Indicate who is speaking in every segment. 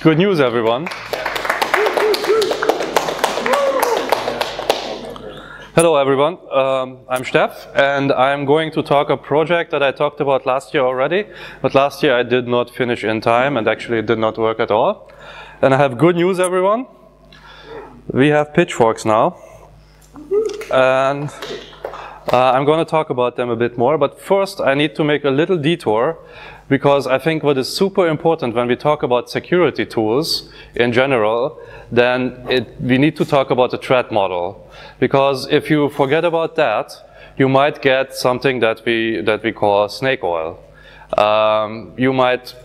Speaker 1: Good news, everyone. Hello, everyone. I'm Steff, and I'm going to talk a project that I talked about last year already, but last year I did not finish in time, and actually it did not work at all. And I have good news, everyone. We have pitchforks now, and I'm going to talk about them a bit more, but first I need to make a little detour, because I think what is super important when we talk about security tools in general, then we need to talk about the threat model. Because if you forget about that, you might get something that we call snake oil. You might,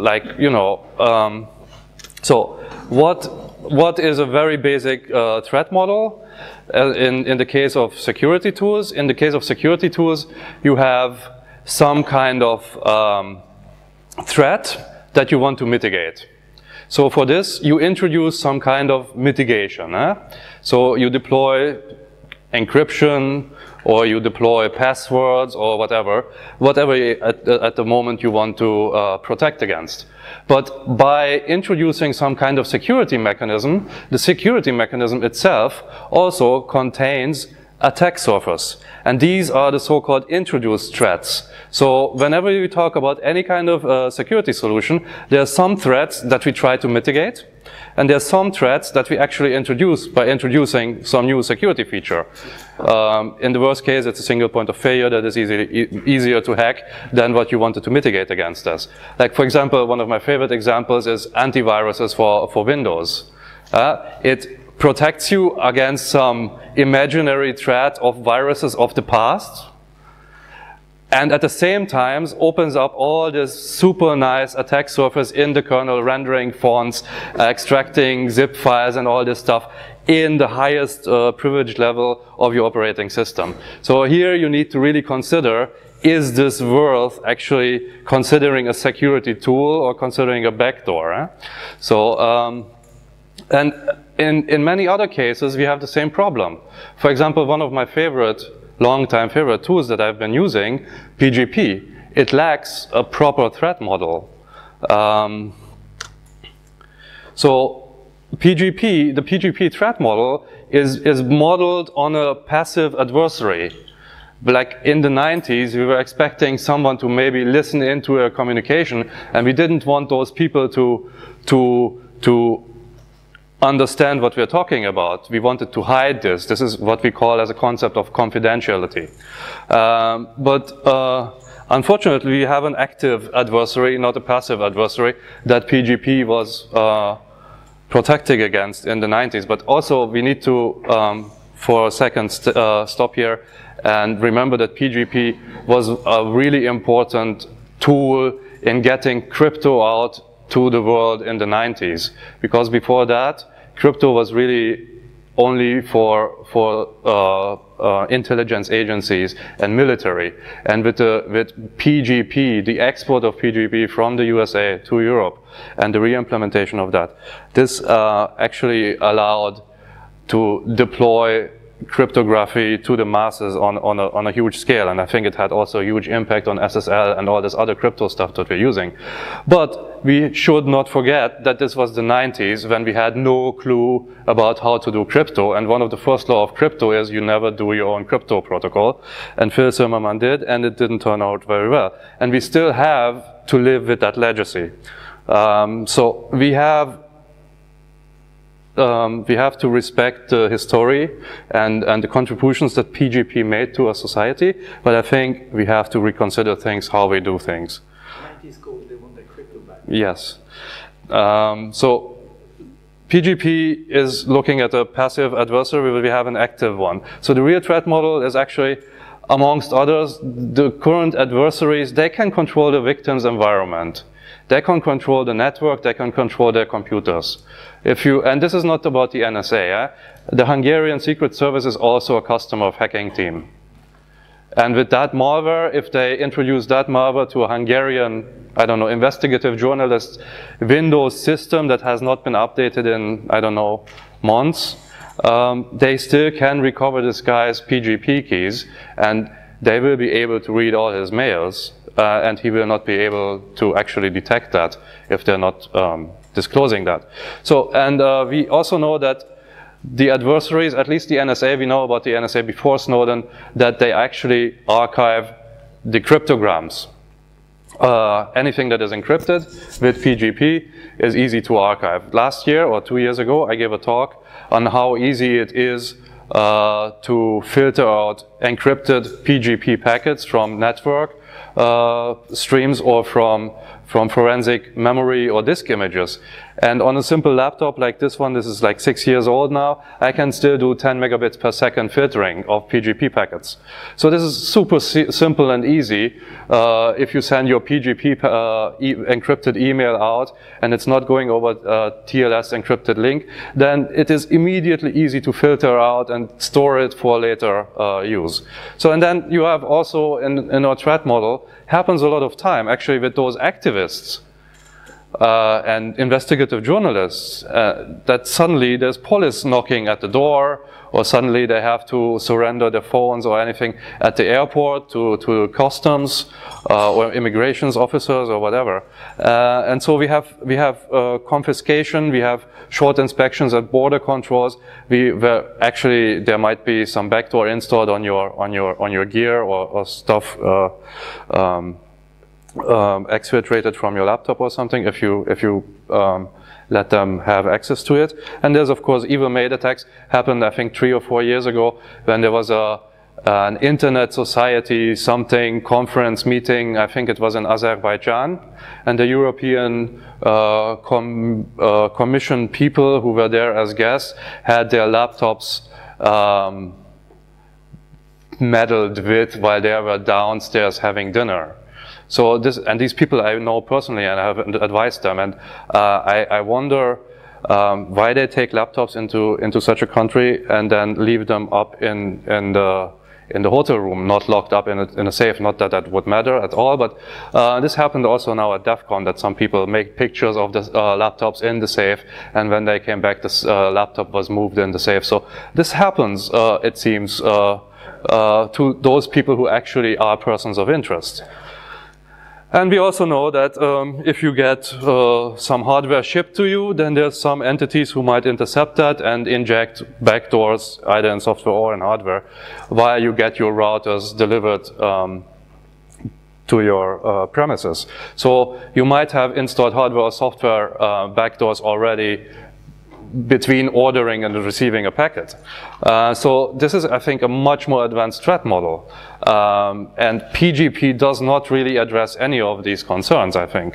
Speaker 1: so what is a very basic threat model? In the case of security tools, you have some kind of threat that you want to mitigate. So for this, you introduce some kind of mitigation. So you deploy encryption, or you deploy passwords, or whatever at the moment you want to protect against. But by introducing some kind of security mechanism, the security mechanism itself also contains attack surface. And these are the so-called introduced threats. So whenever you talk about any kind of security solution, there are some threats that we try to mitigate, and there are some threats that we actually introduce by introducing some new security feature. In the worst case, it's a single point of failure that is easier to hack than what you wanted to mitigate against us. Like, for example, one of my favorite examples is antiviruses for Windows. It protects you against some imaginary threat of viruses of the past, and at the same time opens up all this super nice attack surface in the kernel, rendering fonts, extracting zip files and all this stuff in the highest privilege level of your operating system. So here you need to really consider, is this worth actually considering a security tool or considering a backdoor? So, and in many other cases, we have the same problem. For example, one of my long-time favorite tools that I've been using, PGP, it lacks a proper threat model. So the PGP threat model is modeled on a passive adversary. Like in the 90s, we were expecting someone to maybe listen into a communication, and we didn't want those people to understand what we're talking about. We wanted to hide this. This is what we call as a concept of confidentiality. But unfortunately, we have an active adversary, not a passive adversary, that PGP was protecting against in the 90s. But also, we need to, for a second, stop here and remember that PGP was a really important tool in getting crypto out to the world in the 90s. Because before that, crypto was really only for intelligence agencies and military. And with PGP, the export of PGP from the USA to Europe and the re-implementation of that, this actually allowed to deploy cryptography to the masses on a huge scale, and I think it had also a huge impact on SSL and all this other crypto stuff that we're using. But we should not forget that this was the 90s when we had no clue about how to do crypto, and one of the first laws of crypto is you never do your own crypto protocol, and Phil Zimmermann did, and it didn't turn out very well. And we still have to live with that legacy. So we have to respect the history and the contributions that PGP made to our society, but I think we have to reconsider things, how we do things.
Speaker 2: 90s code, they want their crypto back.
Speaker 1: Yes. So PGP is looking at a passive adversary, but we have an active one. So the real threat model is actually, amongst others, the current adversaries, they can control the victim's environment. They can control the network, they can control their computers. And this is not about the NSA. The Hungarian Secret Service is also a customer of Hacking Team. And with that malware, if they introduce that malware to a Hungarian, I don't know, investigative journalist Windows system that has not been updated in, I don't know, months, they still can recover this guy's PGP keys, and they will be able to read all his mails, and he will not be able to actually detect that if they're not disclosing that. So, and we also know that the adversaries, at least the NSA, we know about the NSA before Snowden, that they actually archive the cryptograms. Anything that is encrypted with PGP is easy to archive. Last year or 2 years ago, I gave a talk on how easy it is to filter out encrypted PGP packets from network streams or from forensic memory or disk images. And on a simple laptop like this one, this is like 6 years old now, I can still do 10 megabits per second filtering of PGP packets. So this is super simple and easy. If you send your PGP encrypted email out and it's not going over TLS encrypted link, then it is immediately easy to filter out and store it for later use. So, and then you have also in our threat model, happens a lot of time actually with those activists and investigative journalists, that suddenly there's police knocking at the door, or suddenly they have to surrender their phones or anything at the airport to customs or immigrations officers or whatever. And so we have confiscation, we have short inspections at border controls. Where actually there might be some backdoor installed on your gear or stuff exfiltrated from your laptop or something if you let them have access to it. And there's of course evil mail attacks. Happened I think 3 or 4 years ago when there was an internet society something conference meeting. I think it was in Azerbaijan, and the European Commission people who were there as guests had their laptops meddled with while they were downstairs having dinner. So these people I know personally, and I have advised them, and I wonder why they take laptops into such a country and then leave them up in the hotel room, not locked up in a safe. Not that that would matter at all, but this happened also now at DEF CON, that some people make pictures of the laptops in the safe, and when they came back, this laptop was moved in the safe. So this happens, it seems, to those people who actually are persons of interest. And we also know that if you get some hardware shipped to you, then there's some entities who might intercept that and inject backdoors either in software or in hardware while you get your routers delivered to your premises. So you might have installed hardware or software backdoors already between ordering and receiving a packet. So this is, I think, a much more advanced threat model. And PGP does not really address any of these concerns, I think.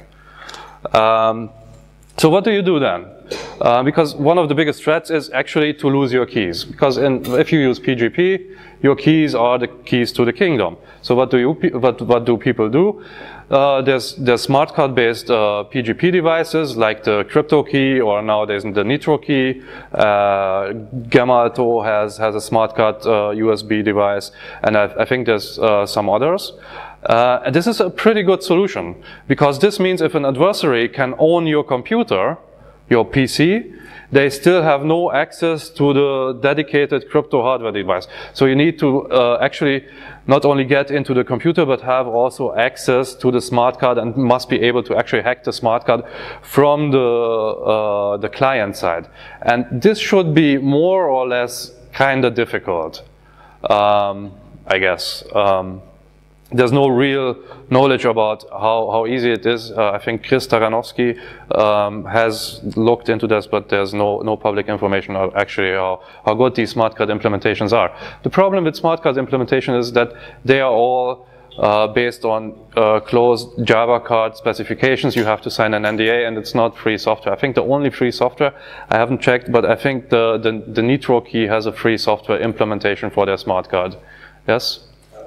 Speaker 1: So what do you do then? Because one of the biggest threats is actually to lose your keys. Because if you use PGP, your keys are the keys to the kingdom. So what do people do? There's smart card-based PGP devices like the crypto key, or nowadays the Nitro key. Gamma Alto has a smart card USB device, and I think there's some others. And this is a pretty good solution, because this means if an adversary can own your computer, your PC, they still have no access to the dedicated crypto hardware device. So you need to actually not only get into the computer, but have also access to the smart card, and must be able to actually hack the smart card from the client side. And this should be more or less kind of difficult, I guess. There's no real knowledge about how easy it is. I think Chris Taranovsky has looked into this, but there's no public information of actually how good these smart card implementations are. The problem with smart card implementation is that they are all based on closed Java card specifications. You have to sign an NDA, and it's not free software. I think the only free software, I haven't checked, but I think the Nitro key has a free software implementation for their smart card. Yes?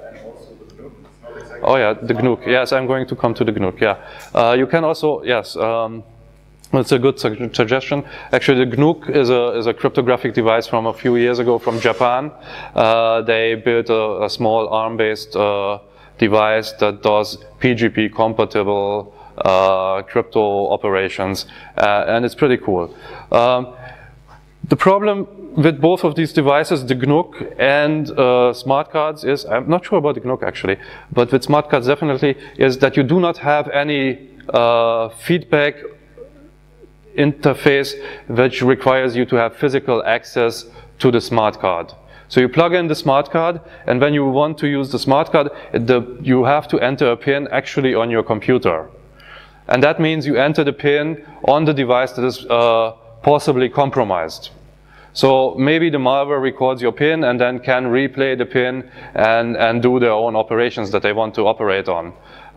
Speaker 1: Oh yeah, the GNU. Yes, I'm going to come to the GNU. Yeah, you can also, yes, it's a good suggestion. Actually, the GNU is a cryptographic device from a few years ago from Japan. They built a small ARM-based device that does PGP-compatible crypto operations, and it's pretty cool. The problem with both of these devices, the GNU and smart cards, is, I'm not sure about the GNU actually, but with smart cards definitely, is that you do not have any feedback interface which requires you to have physical access to the smart card. So you plug in the smart card, and when you want to use the smart card, you have to enter a pin actually on your computer. And that means you enter the pin on the device that is possibly compromised. So maybe the malware records your pin and then can replay the pin and do their own operations that they want to operate on.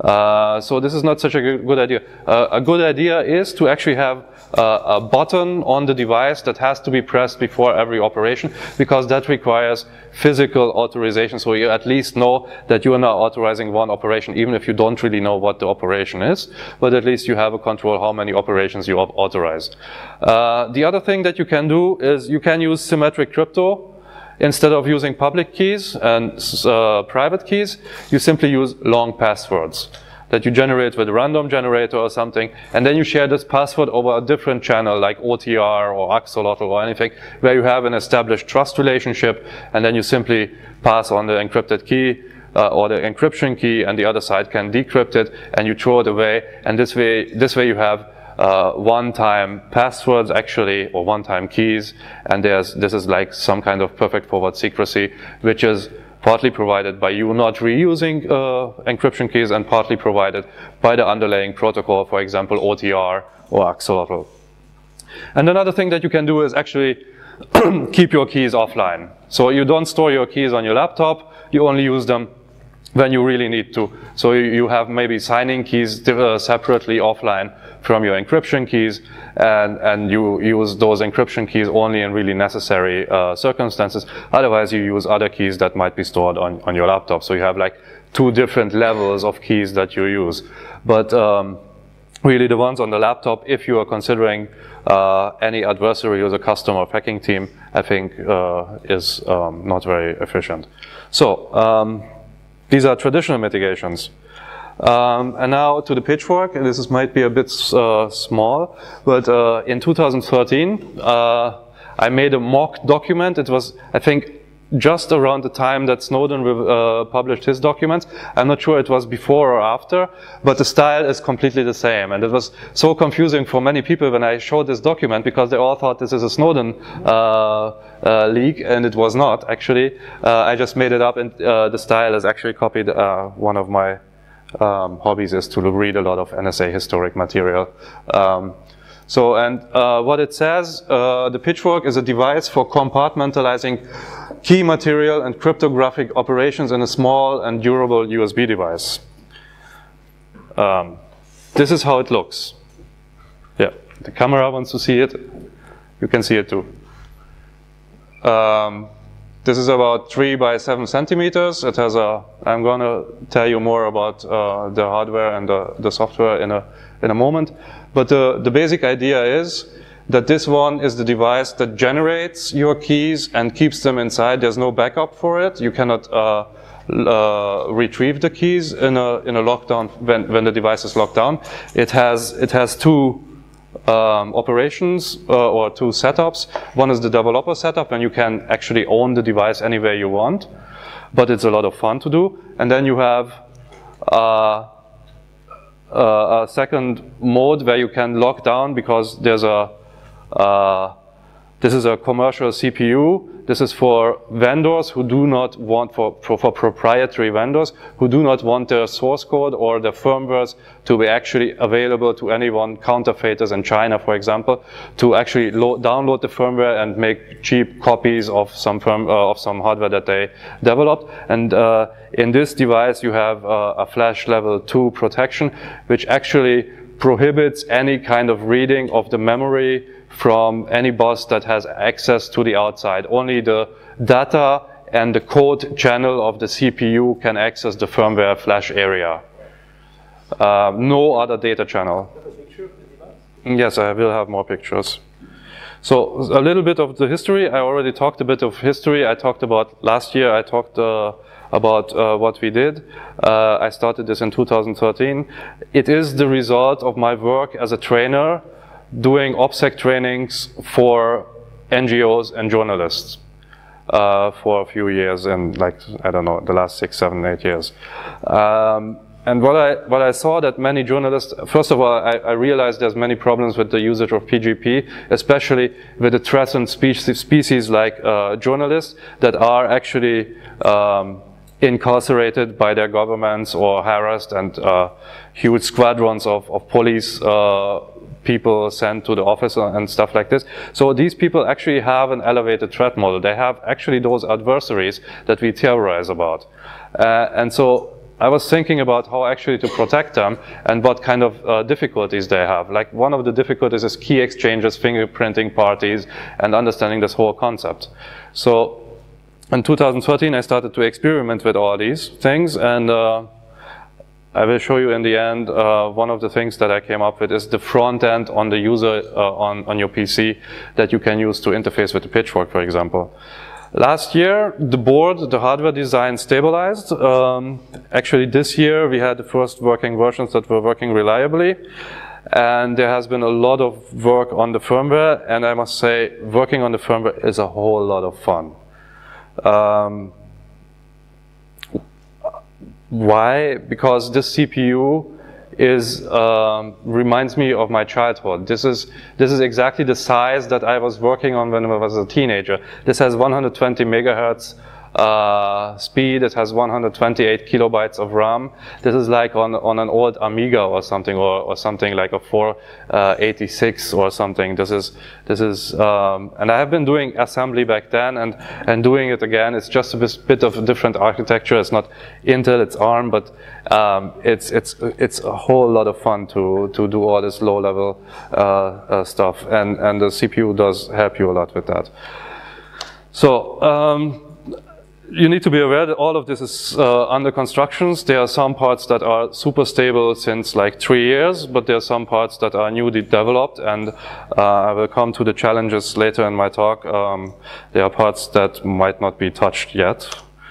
Speaker 1: So this is not such a good idea. A good idea is to actually have a button on the device that has to be pressed before every operation, because that requires physical authorization, so you at least know that you are now authorizing one operation, even if you don't really know what the operation is, but at least you have a control how many operations you authorize. The other thing that you can do is you can use symmetric crypto. Instead of using public keys and private keys, you simply use long passwords that you generate with a random generator or something, and then you share this password over a different channel like OTR or axolotl or anything, where you have an established trust relationship, and then you simply pass on the encrypted key or the encryption key, and the other side can decrypt it, and you throw it away, and this way you have one-time passwords actually, or one-time keys, and this is like some kind of perfect forward secrecy, which is partly provided by you not reusing encryption keys, and partly provided by the underlying protocol, for example OTR or axolotl. And another thing that you can do is actually keep your keys offline. So you don't store your keys on your laptop, you only use them when you really need to. So you have maybe signing keys separately offline from your encryption keys, and you use those encryption keys only in really necessary circumstances. Otherwise you use other keys that might be stored on your laptop. So you have like two different levels of keys that you use. But really the ones on the laptop, if you are considering any adversary as a customer hacking team, I think is not very efficient. So these are traditional mitigations. And now to the Pitchfork. This might be a bit small, but in 2013 I made a mock document. It was, I think, just around the time that Snowden published his documents. I'm not sure it was before or after, but the style is completely the same. And it was so confusing for many people when I showed this document, because they all thought this is a Snowden leak, and it was not actually. I just made it up, and the style is actually copied. One of my hobbies is to read a lot of NSA historic material. What it says, the Pitchfork is a device for compartmentalizing key material and cryptographic operations in a small and durable USB device. This is how it looks. Yeah, the camera wants to see it. You can see it too. This is about 3 by 7 centimeters. It has I'm going to tell you more about the hardware and the software in a moment. But the basic idea is that this one is the device that generates your keys and keeps them inside. There's no backup for it. You cannot retrieve the keys in a lockdown when the device is locked down. It has two operations or two setups. One is the developer setup, and you can actually own the device anywhere you want, but it's a lot of fun to do. And then you have a second mode where you can lock down, because there's this is a commercial CPU. This is for vendors who do not want, for proprietary vendors who do not want their source code or their firmwares to be actually available to anyone, counterfeiters in China, for example, to actually download the firmware and make cheap copies of some hardware that they developed. And in this device, you have a flash level 2 protection, which actually prohibits any kind of reading of the memory from any bus that has access to the outside. Only the data and the code channel of the CPU can access the firmware flash area. No other data channel.
Speaker 2: Have a picture of the device?
Speaker 1: Yes, I will have more pictures. So a little bit of the history. I already talked a bit of history. I talked about last year. I talked about what we did. I started this in 2013. It is the result of my work as a trainer doing OPSEC trainings for NGOs and journalists for a few years, and like, I don't know, the last 6, 7, 8 years. and what I saw that many journalists, first of all, I realized there's many problems with the usage of PGP, especially with the threatened species like journalists that are actually incarcerated by their governments or harassed, and huge squadrons of police people sent to the office and stuff like this. So these people actually have an elevated threat model. They have actually those adversaries that we theorize about. And so I was thinking about how actually to protect them and what kind of difficulties they have. Like one of the difficulties is key exchanges, fingerprinting parties, and understanding this whole concept. So in 2013, I started to experiment with all these things, and I will show you in the end, one of the things that I came up with is the front end on the user on your PC that you can use to interface with the Pitchfork, for example. Last year, the board, the hardware design stabilized. Actually, this year, we had the first working versions that were working reliably. And there has been a lot of work on the firmware, and I must say, working on the firmware is a whole lot of fun. Why? Because this CPU is reminds me of my childhood. This is exactly the size that I was working on when I was a teenager. This has 120 megahertz speed. It has 128 kilobytes of RAM. This is like on an old Amiga or something, or something like a 486 or something. This is and I have been doing assembly back then and doing it again. It's just a bit of a different architecture. It's not Intel, it's ARM, but it's a whole lot of fun to do all this low level stuff, and the CPU does help you a lot with that. So you need to be aware that all of this is under constructions. There are some parts that are super stable since like 3 years, but there are some parts that are newly developed, and I will come to the challenges later in my talk. There are parts that might not be touched yet.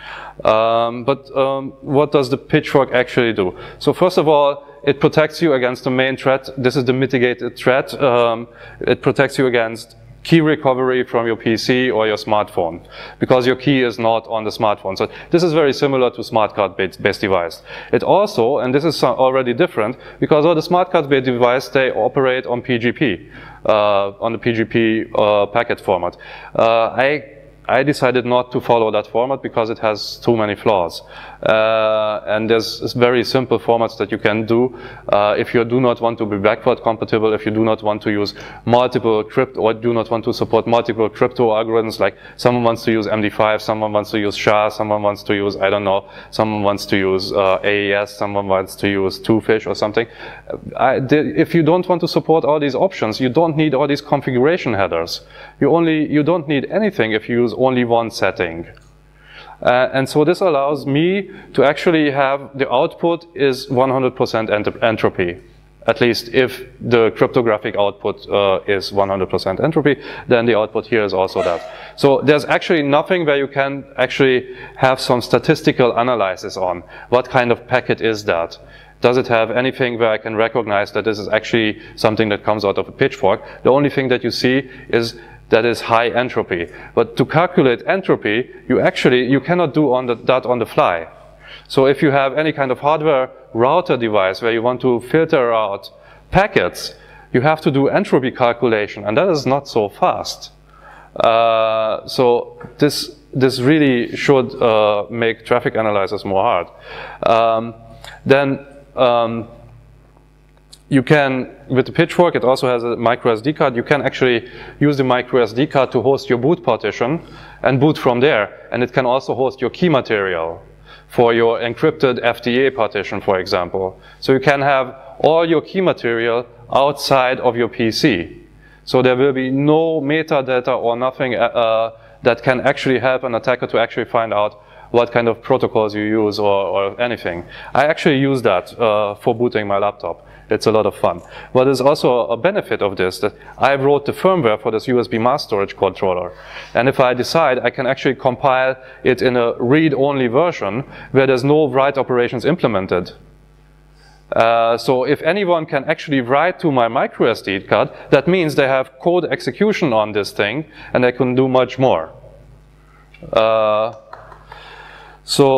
Speaker 1: What does the Pitchfork actually do? So first of all, it protects you against the main threat. This is the mitigated threat. It protects you against key recovery from your PC or your smartphone, because your key is not on the smartphone. So this is very similar to smart card-based device. It also, and this is already different, because all the smart card-based device, they operate on PGP, on the PGP packet format. I decided not to follow that format because it has too many flaws. And there's very simple formats that you can do if you do not want to be backward compatible, if you do not want to use multiple crypto, or do not want to support multiple crypto algorithms, like someone wants to use MD5, someone wants to use SHA, someone wants to use, I don't know, someone wants to use AES, someone wants to use Twofish or something. If you don't want to support all these options, you don't need all these configuration headers. You don't need anything if you use only one setting. And so this allows me to actually have the output is 100% entropy. At least if the cryptographic output is 100% entropy, then the output here is also that. So there's actually nothing where you can actually have some statistical analysis on what kind of packet is that. Does it have anything where I can recognize that this is actually something that comes out of a Pitchfork? The only thing that you see is that is high entropy. But to calculate entropy, you cannot do that on the fly. So if you have any kind of hardware router device where you want to filter out packets, you have to do entropy calculation, and that is not so fast. So this really should make traffic analysis more hard. You can, with the Pitchfork, it also has a micro SD card. You can actually use the micro SD card to host your boot partition and boot from there. And it can also host your key material for your encrypted FDA partition, for example. So you can have all your key material outside of your PC. So there will be no metadata or nothing that can actually help an attacker to actually find out what kind of protocols you use or anything. I actually use that for booting my laptop. It's a lot of fun. But there's also a benefit of this, that I wrote the firmware for this USB mass storage controller. And if I decide, I can actually compile it in a read-only version where there's no write operations implemented. So if anyone can actually write to my micro SD card, that means they have code execution on this thing, and they can do much more. So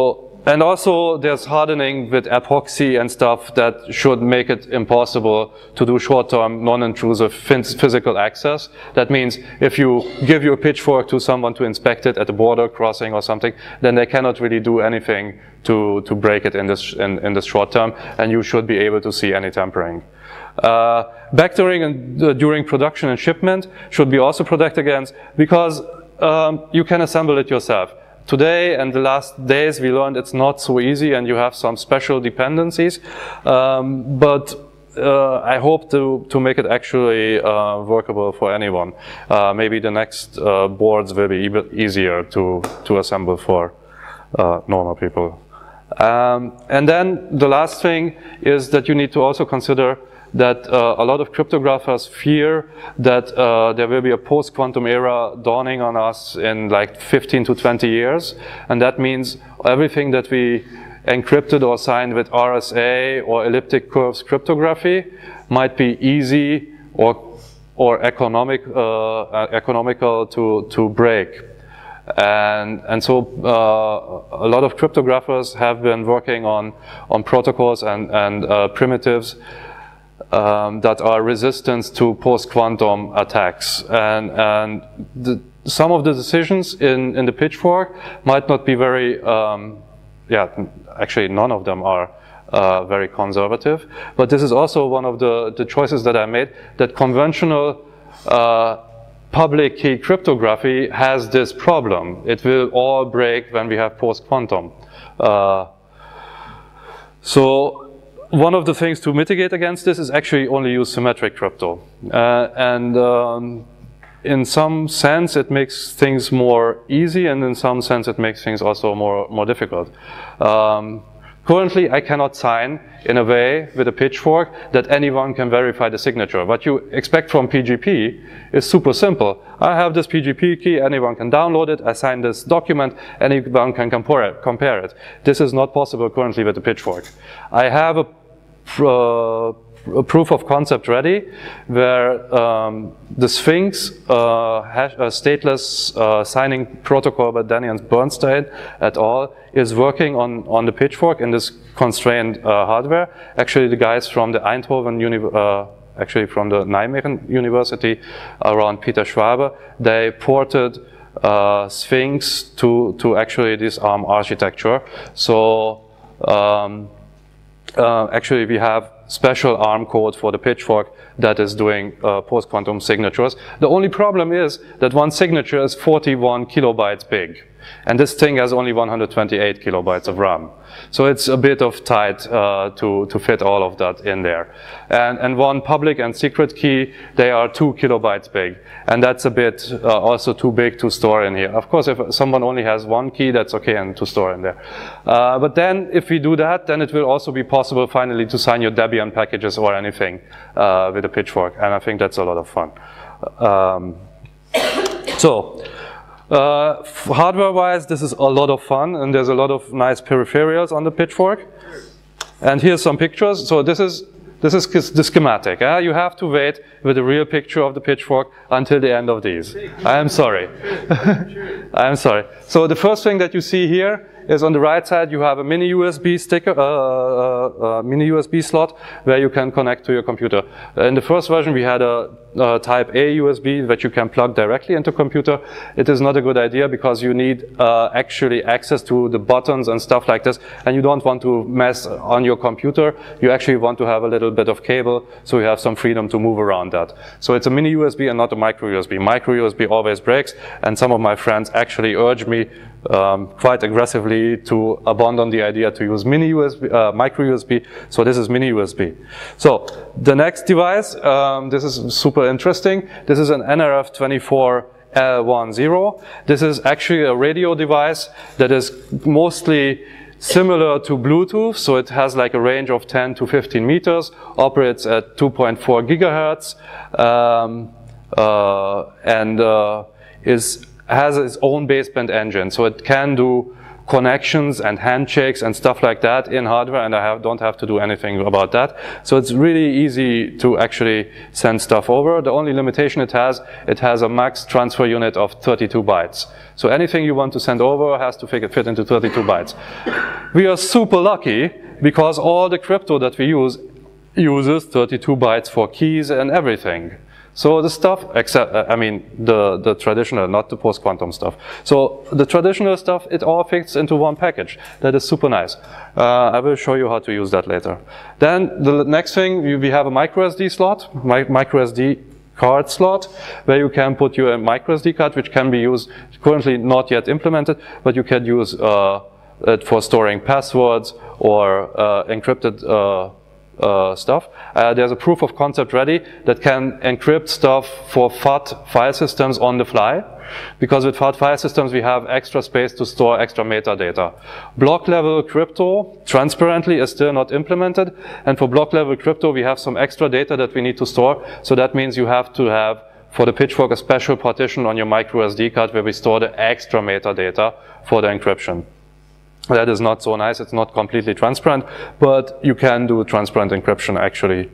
Speaker 1: And also there's hardening with epoxy and stuff that should make it impossible to do short-term, non-intrusive physical access. That means if you give your pitchfork to someone to inspect it at a border crossing or something, then they cannot really do anything to break it in this short term, and you should be able to see any tampering. Backdooring and during production and shipment should be also protected against, because you can assemble it yourself. Today and the last days we learned it's not so easy and you have some special dependencies, but I hope to make it actually workable for anyone. Maybe the next boards will be even easier to assemble for normal people. And then the last thing is that you need to also consider that a lot of cryptographers fear that there will be a post-quantum era dawning on us in like 15 to 20 years. And that means everything that we encrypted or signed with RSA or elliptic curves cryptography might be easy or economical to break. And so a lot of cryptographers have been working on protocols and primitives that are resistant to post-quantum attacks. And some of the decisions in the Pitchfork might not be very, actually none of them are very conservative. But this is also one of the choices that I made, that conventional public key cryptography has this problem. It will all break when we have post-quantum. So one of the things to mitigate against this is actually only use symmetric crypto. In some sense it makes things more easy, and in some sense it makes things also more difficult. Currently I cannot sign in a way with a Pitchfork that anyone can verify the signature. What you expect from PGP is super simple. I have this PGP key, anyone can download it, I sign this document, anyone can compare it. This is not possible currently with the Pitchfork. I have a proof of concept ready where the Sphinx stateless signing protocol by Denny and Bernstein et al. Is working on the Pitchfork in this constrained hardware. Actually the guys from the Eindhoven actually from the Nijmegen University around Peter Schwabe, they ported Sphinx to actually this ARM architecture. So actually we have special ARM code for the Pitchfork that is doing post-quantum signatures. The only problem is that one signature is 41 kilobytes big. And this thing has only 128 kilobytes of RAM. So it's a bit of tight to fit all of that in there. And one public and secret key, they are 2 kilobytes big. And that's a bit also too big to store in here. Of course, if someone only has one key, that's okay and to store in there. But then if we do that, then it will also be possible finally to sign your Debian packages or anything with a Pitchfork. And I think that's a lot of fun. Hardware-wise, this is a lot of fun, and there's a lot of nice peripherals on the Pitchfork. And here's some pictures. So this is the schematic. You have to wait with a real picture of the Pitchfork until the end of these. I am sorry. I am sorry. So the first thing that you see here is on the right side you have a mini USB sticker, mini USB slot where you can connect to your computer. In the first version we had a type A USB that you can plug directly into computer. It is not a good idea because you need actually access to the buttons and stuff like this, and you don't want to mess on your computer. You actually want to have a little bit of cable so you have some freedom to move around that. So it's a mini USB and not a micro USB. Micro USB always breaks, and some of my friends actually urge me quite aggressively to abandon the idea to use micro USB. So this is mini USB. So the next device, this is super interesting. This is an NRF24L10. This is actually a radio device that is mostly similar to Bluetooth, so it has like a range of 10 to 15 meters, operates at 2.4 gigahertz, and has its own baseband engine, so it can do connections and handshakes and stuff like that in hardware, and I don't have to do anything about that. So it's really easy to actually send stuff over. The only limitation it has a max transfer unit of 32 bytes. So anything you want to send over has to fit into 32 bytes. We are super lucky because all the crypto that we use uses 32 bytes for keys and everything. So the stuff, except, I mean, the traditional, not the post-quantum stuff. So the traditional stuff, it all fits into one package. That is super nice. I will show you how to use that later. Then the next thing, we have a micro SD slot, micro SD card slot, where you can put your micro SD card, which can be used, currently not yet implemented, but you can use it for storing passwords or encrypted stuff. There's a proof of concept ready that can encrypt stuff for FAT file systems on the fly, because with FAT file systems we have extra space to store extra metadata. Block level crypto transparently is still not implemented, and for block level crypto we have some extra data that we need to store, so that means you have to have for the Pitchfork a special partition on your micro SD card where we store the extra metadata for the encryption. That is not so nice, it's not completely transparent, but you can do transparent encryption actually.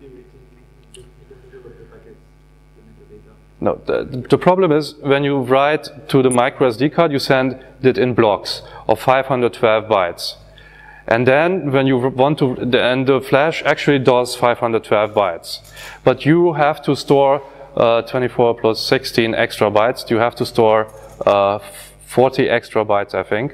Speaker 1: No, the problem is when you write to the micro SD card, you send it in blocks of 512 bytes. And then when you want to, and the flash actually does 512 bytes. But you have to store 24 plus 16 extra bytes. You have to store 40 extra bytes, I think.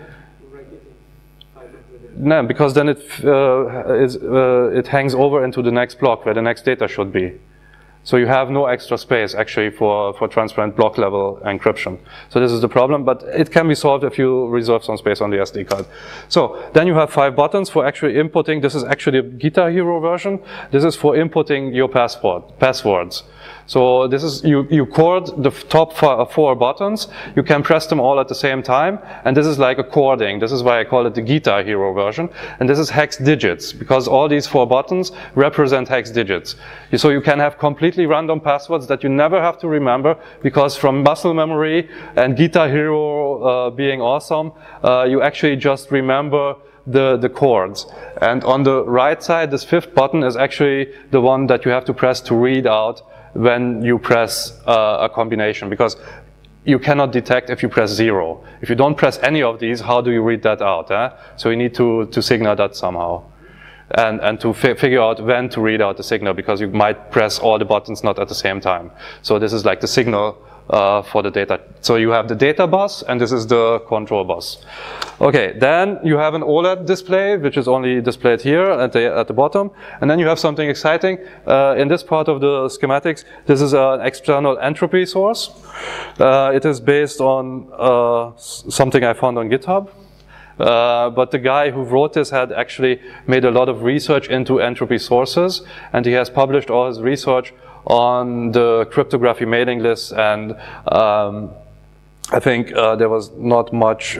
Speaker 1: No, because then it hangs over into the next block where the next data should be. So you have no extra space actually for transparent block level encryption. So this is the problem, but it can be solved if you reserve some space on the SD card. So then you have 5 buttons for actually inputting. This is actually a Guitar Hero version. This is for inputting your passwords. So this is, you chord the top 4 buttons, you can press them all at the same time, and this is like a chording. This is why I call it the Guitar Hero version, and this is hex digits, because all these 4 buttons represent hex digits. So you can have completely random passwords that you never have to remember, because from muscle memory and Guitar Hero being awesome, you actually just remember the chords. And on the right side, this 5th button is actually the one that you have to press to read out when you press a combination, because you cannot detect if you press 0. If you don't press any of these, how do you read that out? So you need to signal that somehow. And to figure out when to read out the signal, because you might press all the buttons not at the same time. So this is like the signal for the data. So you have the data bus, and this is the control bus. Okay, then you have an OLED display, which is only displayed here at the bottom. And then you have something exciting. In this part of the schematics, this is an external entropy source. It is based on something I found on GitHub. But the guy who wrote this had actually made a lot of research into entropy sources, and he has published all his research on the cryptography mailing list, and I think there was not much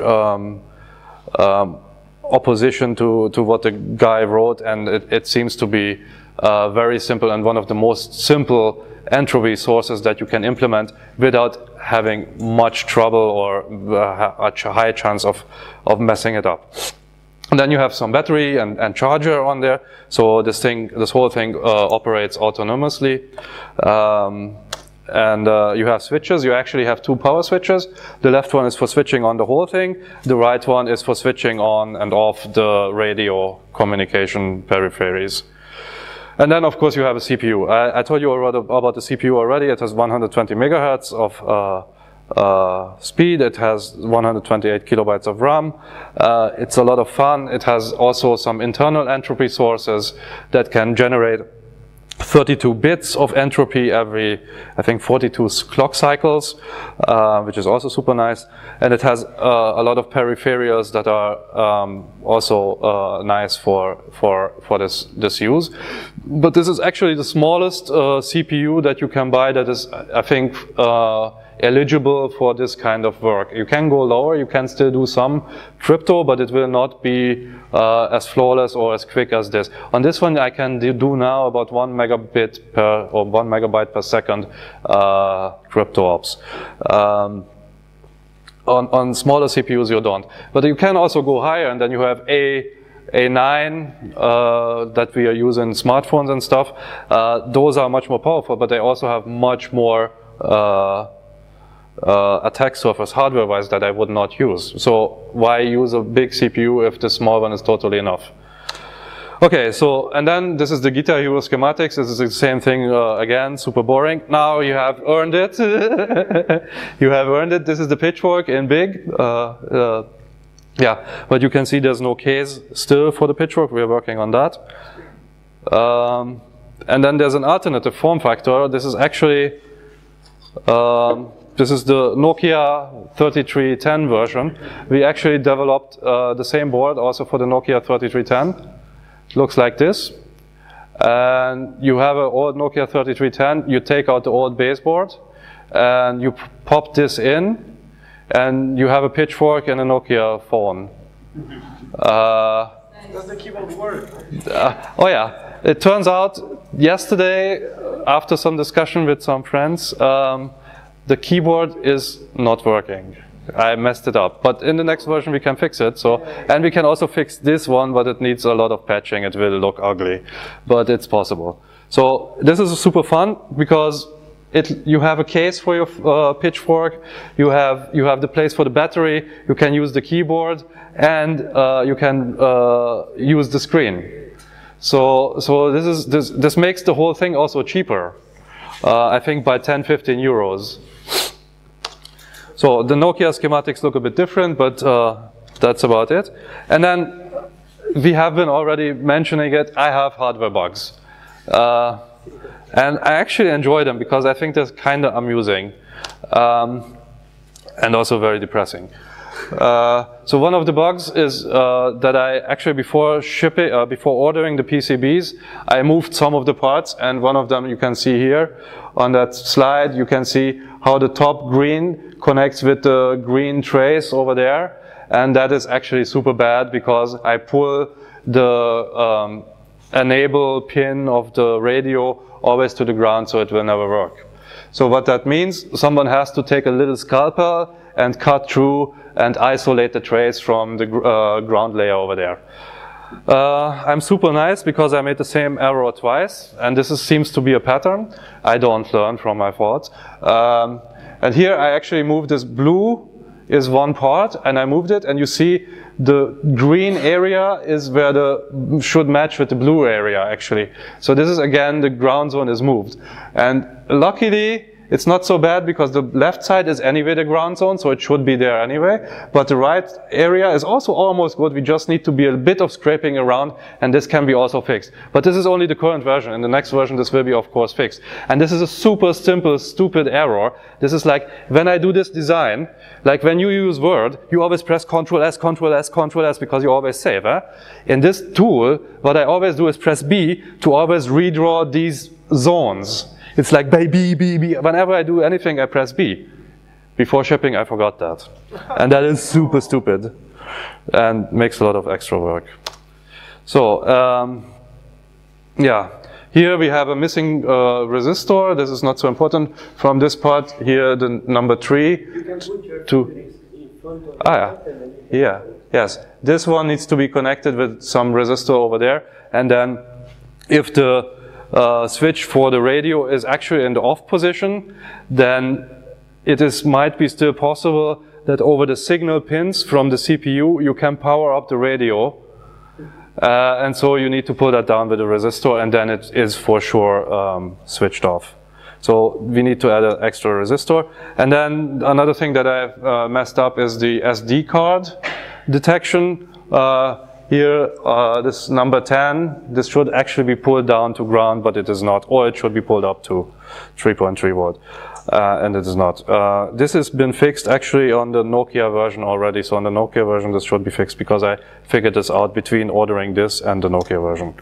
Speaker 1: opposition to what the guy wrote, and it seems to be very simple and one of the most simple entropy sources that you can implement without having much trouble or a high chance of messing it up. And then you have some battery and charger on there, so this whole thing operates autonomously. And you have switches. You actually have 2 power switches. The left one is for switching on the whole thing. The right one is for switching on and off the radio communication peripheries. And then, of course, you have a CPU. I told you about the CPU already. It has 120 megahertz of speed. It has 128 kilobytes of RAM. It's a lot of fun. It has also some internal entropy sources that can generate 32 bits of entropy every, I think, 42 clock cycles, which is also super nice. And it has a lot of peripherals that are also nice for this use. But this is actually the smallest CPU that you can buy that is, I think, eligible for this kind of work. You can go lower, you can still do some crypto, but it will not be as flawless or as quick as this. On this one, I can do now about 1 megabit per, or 1 megabyte per second crypto ops. on smaller CPUs you don't. But you can also go higher, and then you have A9 that we are using in smartphones and stuff. Those are much more powerful, but they also have much more attack surface hardware-wise that I would not use. So why use a big CPU if the small one is totally enough? Okay, so, and then this is the Guitar Hero schematics. This is the same thing again, super boring. Now you have earned it. You have earned it. This is the Pitchfork in big. Yeah, but you can see there's no case still for the Pitchfork. We're working on that. And then there's an alternative form factor. This is actually, this is the Nokia 3310 version. We actually developed the same board also for the Nokia 3310. It looks like this. And you have an old Nokia 3310. You take out the old baseboard and you pop this in, and you have a Pitchfork and a Nokia phone.
Speaker 2: Does the keyboard work?
Speaker 1: Oh yeah. It turns out yesterday, after some discussion with some friends, the keyboard is not working. I messed it up, but in the next version we can fix it. So, and we can also fix this one, but it needs a lot of patching. It will look ugly, but it's possible. So this is super fun because you have a case for your Pitchfork. You have the place for the battery. You can use the keyboard, and you can use the screen. So this makes the whole thing also cheaper. I think by 10–15 euros. So the Nokia schematics look a bit different, but that's about it. And then we have been already mentioning it. I have hardware bugs. And I actually enjoy them because I think they're kind of amusing and also very depressing. So one of the bugs is that I actually before ordering the PCBs, I moved some of the parts, and one of them you can see here on that slide. You can see how the top green connects with the green trace over there, and that is actually super bad because I pull the enable pin of the radio always to the ground, so it will never work. So what that means, someone has to take a little scalpel and cut through and isolate the trace from the ground layer over there. I'm super nice because I made the same error twice, and this seems to be a pattern. I don't learn from my faults. And here I actually moved this blue is one part, and I moved it, and you see the green area is where the should match with the blue area actually. So this is again the ground zone is moved, and luckily it's not so bad because the left side is anyway the ground zone, so it should be there anyway. But the right area is also almost good. We just need to be a bit of scraping around, and this can be also fixed. But this is only the current version. In the next version, this will be, of course, fixed. And this is a super simple, stupid error. This is like when I do this design, like when you use Word, you always press Ctrl+S, Ctrl+S, Ctrl+S because you always save. In this tool, what I always do is press B to always redraw these zones. It's like by B. Whenever I do anything, I press B. Before shipping, I forgot that. And that is super stupid and makes a lot of extra work. So, yeah. Here we have a missing resistor. This is not so important. From this part here, the number 3.
Speaker 2: You can put your keys in front of
Speaker 1: yeah. Yes. This one needs to be connected with some resistor over there. And then if the switch for the radio is actually in the off position, then it might be still possible that over the signal pins from the CPU you can power up the radio, and so you need to pull that down with a resistor, and then it is for sure switched off. So we need to add an extra resistor. And then another thing that I've messed up is the SD card detection. Here, this number 10, this should actually be pulled down to ground, but it is not. Or it should be pulled up to 3.3 volt, and it is not. This has been fixed actually on the Nokia version already. So on the Nokia version, this should be fixed because I figured this out between ordering this and the Nokia version.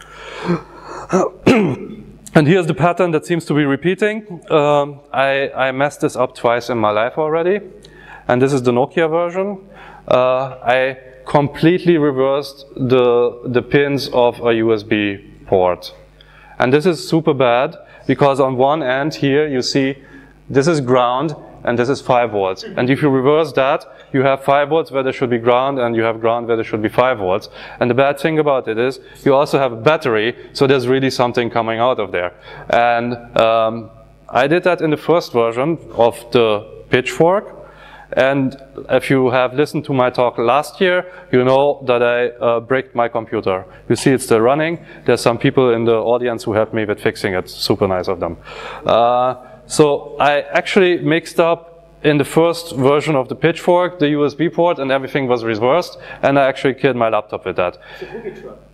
Speaker 1: And here's the pattern that seems to be repeating. I messed this up twice in my life already. And this is the Nokia version. I completely reversed the pins of a USB port. And this is super bad because on one end here you see this is ground and this is 5 volts. And if you reverse that, you have 5 volts where there should be ground, and you have ground where there should be 5 volts. And the bad thing about it is you also have a battery, so there's really something coming out of there. And I did that in the first version of the Pitchfork. And if you have listened to my talk last year, you know that I bricked my computer. You see it's still running. There's some people in the audience who helped me with fixing it. Super nice of them. So I actually mixed up in the first version of the Pitchfork the USB port, and everything was reversed, and I actually killed my laptop with that.
Speaker 2: It's a booby trap.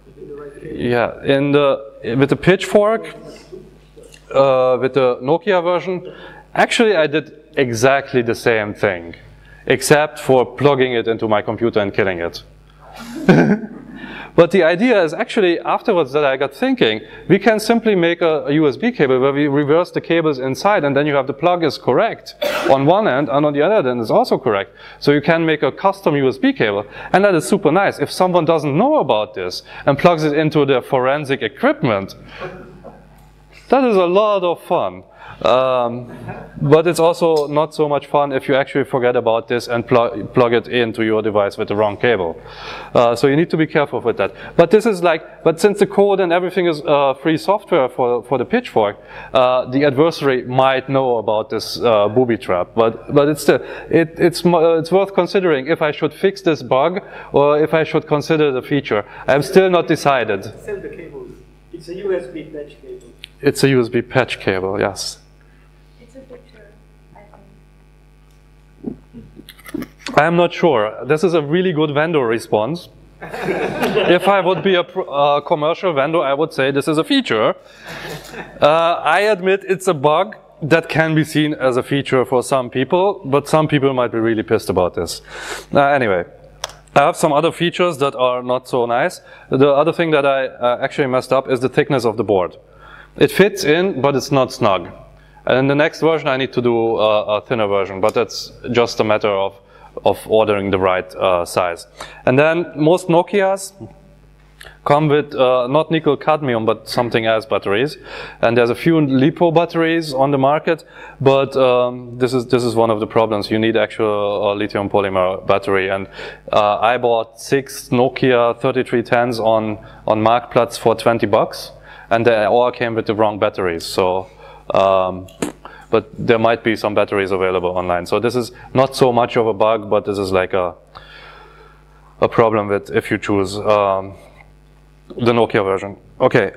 Speaker 1: Yeah, with the Pitchfork, with the Nokia version, actually I did exactly the same thing, except for plugging it into my computer and killing it. But the idea is actually afterwards that I got thinking, we can simply make a USB cable where we reverse the cables inside, and then you have the plug is correct on one end, and on the other end is also correct. So you can make a custom USB cable, and that is super nice. If someone doesn't know about this and plugs it into their forensic equipment, that is a lot of fun. But it's also not so much fun if you actually forget about this and plug it into your device with the wrong cable. So you need to be careful with that. But this is but since the code and everything is free software for the Pitchfork, the adversary might know about this booby trap. But it's still, it's worth considering if I should fix this bug or if I should consider the feature. I'm still not decided.
Speaker 2: Send the cables. It's a USB patch cable.
Speaker 1: It's a USB patch cable, yes.
Speaker 3: It's a picture, I think.
Speaker 1: I'm not sure. This is a really good vendor response. If I would be a commercial vendor, I would say this is a feature. I admit it's a bug that can be seen as a feature for some people, but some people might be really pissed about this. Anyway. I have some other features that are not so nice. The other thing that I actually messed up is the thickness of the board. It fits in, but it's not snug. And in the next version I need to do a thinner version, but that's just a matter of ordering the right size. And then most Nokias come with not nickel cadmium but something else batteries, and there's a few LiPo batteries on the market, but this is one of the problems. You need actual lithium polymer battery, and I bought 6 Nokia 3310s on Marktplatz for 20 bucks, and they all came with the wrong batteries. So but there might be some batteries available online, so this is not so much of a bug, but this is like a problem with if you choose the Nokia version. Okay,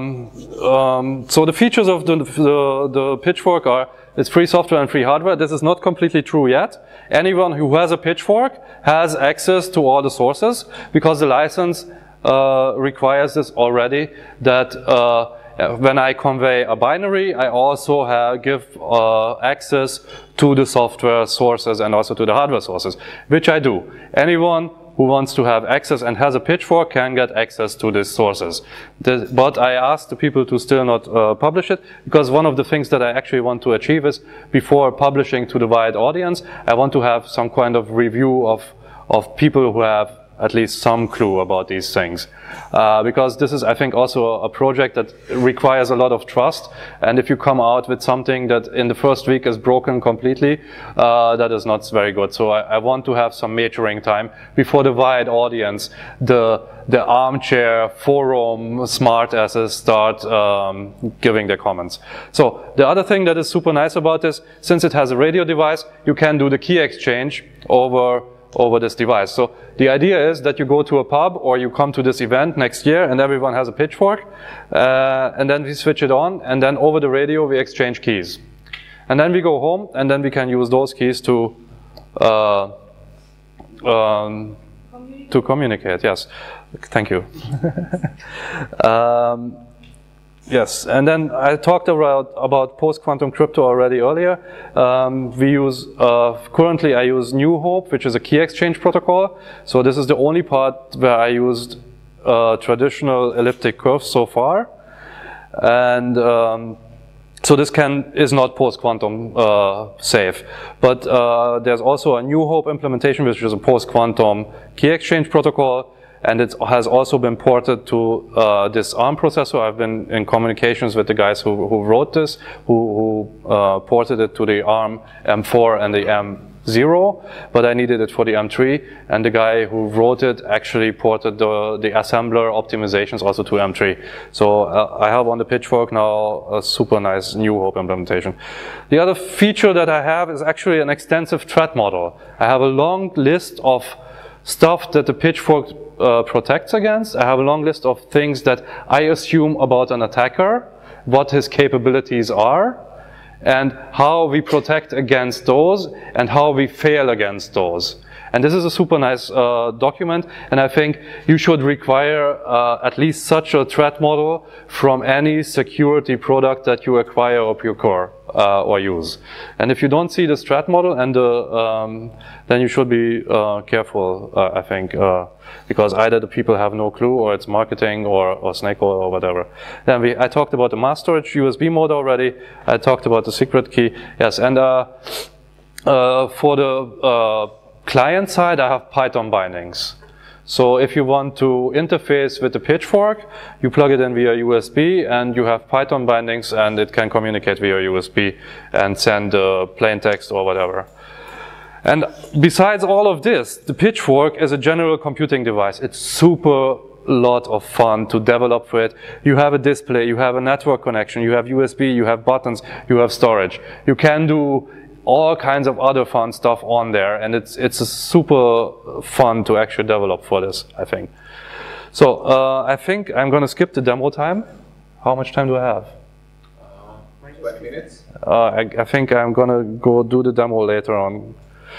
Speaker 1: so the features of the Pitchfork are it's free software and free hardware. This is not completely true yet. Anyone who has a Pitchfork has access to all the sources, because the license requires this already, that when I convey a binary, I also give access to the software sources and also to the hardware sources, which I do. Anyone who wants to have access and has a Pitchfork can get access to these sources. But I asked the people to still not publish it, because one of the things that I actually want to achieve is, before publishing to the wide audience, I want to have some kind of review of people who have at least some clue about these things. Because this is, I think, also a project that requires a lot of trust, and if you come out with something that in the first week is broken completely, that is not very good. So I want to have some maturing time before the wide audience, the armchair forum smartasses start giving their comments. So the other thing that is super nice about this, since it has a radio device, you can do the key exchange over this device. So the idea is that you go to a pub or you come to this event next year and everyone has a Pitchfork, and then we switch it on, and then over the radio we exchange keys. And then we go home, and then we can use those keys to communicate. Yes, thank you. Yes, and then I talked about post-quantum crypto already earlier. We use, currently I use New Hope, which is a key exchange protocol. So this is the only part where I used traditional elliptic curves so far. And so this is not post-quantum safe. But there's also a New Hope implementation, which is a post-quantum key exchange protocol. and it has also been ported to this ARM processor. I've been in communications with the guys who wrote this, who ported it to the ARM M4 and the M0, but I needed it for the M3, and the guy who wrote it actually ported the assembler optimizations also to M3. So I have on the Pitchfork now a super nice New Hope implementation. The other feature that I have is actually an extensive threat model. I have a long list of stuff that the Pitchfork protects against. I have a long list of things that I assume about an attacker, what his capabilities are, and how we protect against those, and how we fail against those. And this is a super nice document, and I think you should require at least such a threat model from any security product that you acquire or procure or use. And if you don't see this threat model, and then you should be careful, I think, because either the people have no clue, or it's marketing, or snake oil, or whatever. Then I talked about the mass storage USB mode already. I talked about the secret key. Yes, and for the client side, I have Python bindings. So if you want to interface with the Pitchfork, you plug it in via USB, and you have Python bindings, and it can communicate via USB and send plain text or whatever. And besides all of this, the Pitchfork is a general computing device. It's super lot of fun to develop for it. You have a display, you have a network connection, you have USB, you have buttons, you have storage. You can do all kinds of other fun stuff on there, and it's a super fun to actually develop for this, I think. So I think I'm going to skip the demo time. How much time do I have?
Speaker 4: 20 minutes.
Speaker 1: I think I'm going to go do the demo later on.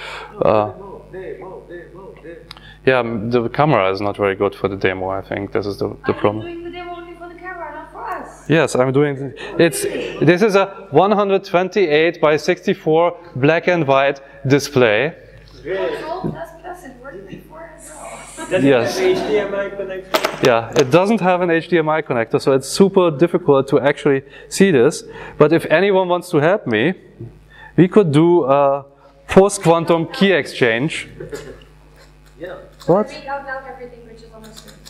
Speaker 1: Yeah, the camera is not very good for the demo. I think this is the problem.
Speaker 3: Doing the demo only for the camera, not for us.
Speaker 1: Yes, I'm doing. This is a 128 by 64 black and white display.
Speaker 3: Does it work before as well?
Speaker 2: Does
Speaker 1: Yes.
Speaker 2: it have HDMI connection?
Speaker 1: Yeah, it doesn't have an HDMI connector, so it's super difficult to actually see this. But if anyone wants to help me, we could do a post-quantum key exchange.
Speaker 2: Yeah.
Speaker 1: What?
Speaker 3: Read out loud everything which is on the screen.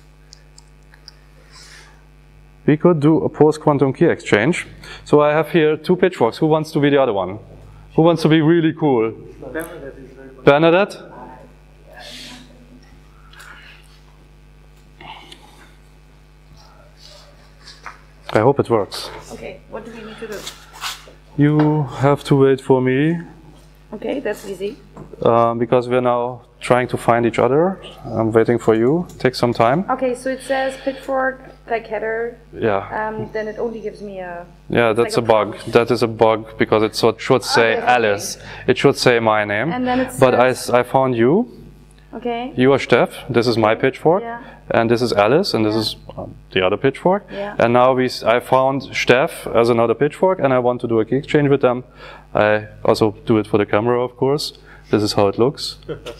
Speaker 1: We could do a post-quantum key exchange. So I have here two Pitchforks. Who wants to be the other one? Who wants to be really cool? Bernadette? I hope it works.
Speaker 3: Okay, what do we need to do?
Speaker 1: You have to wait for me.
Speaker 3: Okay, that's easy.
Speaker 1: Because we're now trying to find each other. I'm waiting for you. Take some time.
Speaker 3: Okay, so it says Pitchfork, like header.
Speaker 1: Yeah.
Speaker 3: Then it only gives me a...
Speaker 1: Yeah, that's
Speaker 3: like
Speaker 1: a bug. That is a bug because it should say
Speaker 3: okay.
Speaker 1: Alice. It should say my name.
Speaker 3: And then it
Speaker 1: But
Speaker 3: says-
Speaker 1: I found you.
Speaker 3: Okay.
Speaker 1: You are Steph. This is my Pitchfork.
Speaker 3: Yeah.
Speaker 1: And this is Alice. And this is the other Pitchfork.
Speaker 3: Yeah.
Speaker 1: And now I found Steph as another Pitchfork, and I want to do a key exchange with them. I also do it for the camera, of course. This is how it looks.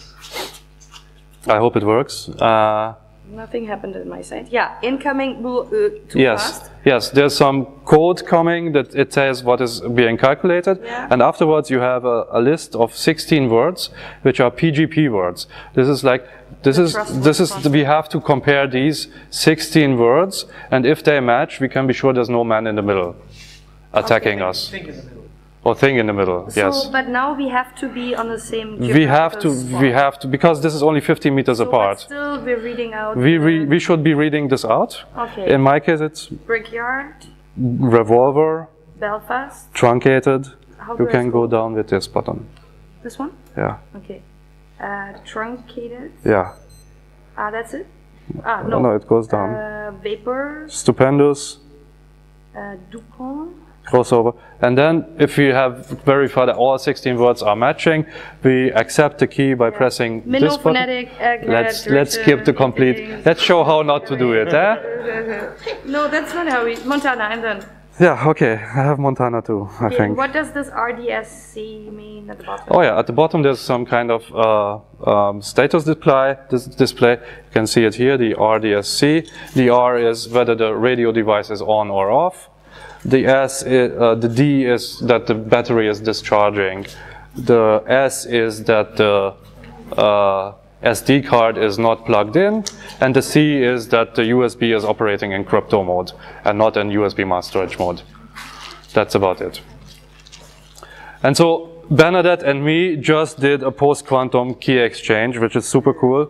Speaker 1: I hope it works.
Speaker 3: Nothing happened on my side. Yeah, incoming too
Speaker 1: Yes,
Speaker 3: fast.
Speaker 1: yes. There's some code coming that it says what is being calculated,
Speaker 3: Yeah.
Speaker 1: and afterwards you have a list of 16 words, which are PGP words. This is like we have to compare these 16 words, and if they match, we can be sure there's no man in the middle attacking us.
Speaker 2: Think in the middle.
Speaker 1: Or thing in the middle.
Speaker 3: So,
Speaker 1: yes.
Speaker 3: but now we have to be on the same.
Speaker 1: We have
Speaker 3: geographical
Speaker 1: to, because this is only 50 meters
Speaker 3: spot. So,
Speaker 1: apart.
Speaker 3: but still, we're reading out.
Speaker 1: We should be reading this out.
Speaker 3: Okay.
Speaker 1: In my case, it's
Speaker 3: Brickyard,
Speaker 1: revolver,
Speaker 3: Belfast.
Speaker 1: truncated.
Speaker 3: How
Speaker 1: You
Speaker 3: do I
Speaker 1: can go
Speaker 3: scroll?
Speaker 1: down with this button.
Speaker 3: This one?
Speaker 1: Yeah,
Speaker 3: Okay. Truncated.
Speaker 1: yeah.
Speaker 3: That's it? No.
Speaker 1: No, it goes down.
Speaker 3: Vapor.
Speaker 1: Stupendous,
Speaker 3: Dupont.
Speaker 1: crossover. And then, if we have verified that all 16 words are matching, we accept the key by pressing this button.
Speaker 3: Monophonetic.
Speaker 1: Let's skip the complete. Let's show how not to do it, eh?
Speaker 3: No, that's not how we. Montana, I'm done.
Speaker 1: Yeah, okay. I have Montana too, I
Speaker 3: Okay,
Speaker 1: think.
Speaker 3: what does this RDSC mean at the bottom?
Speaker 1: Oh yeah, at the bottom there's some kind of status display. You can see it here, the RDSC. The R is whether the radio device is on or off. The D is that the battery is discharging. The S is that the SD card is not plugged in, and the C is that the USB is operating in crypto mode and not in USB mass storage mode. That's about it. And so Bernadette and me just did a post-quantum key exchange, which is super cool.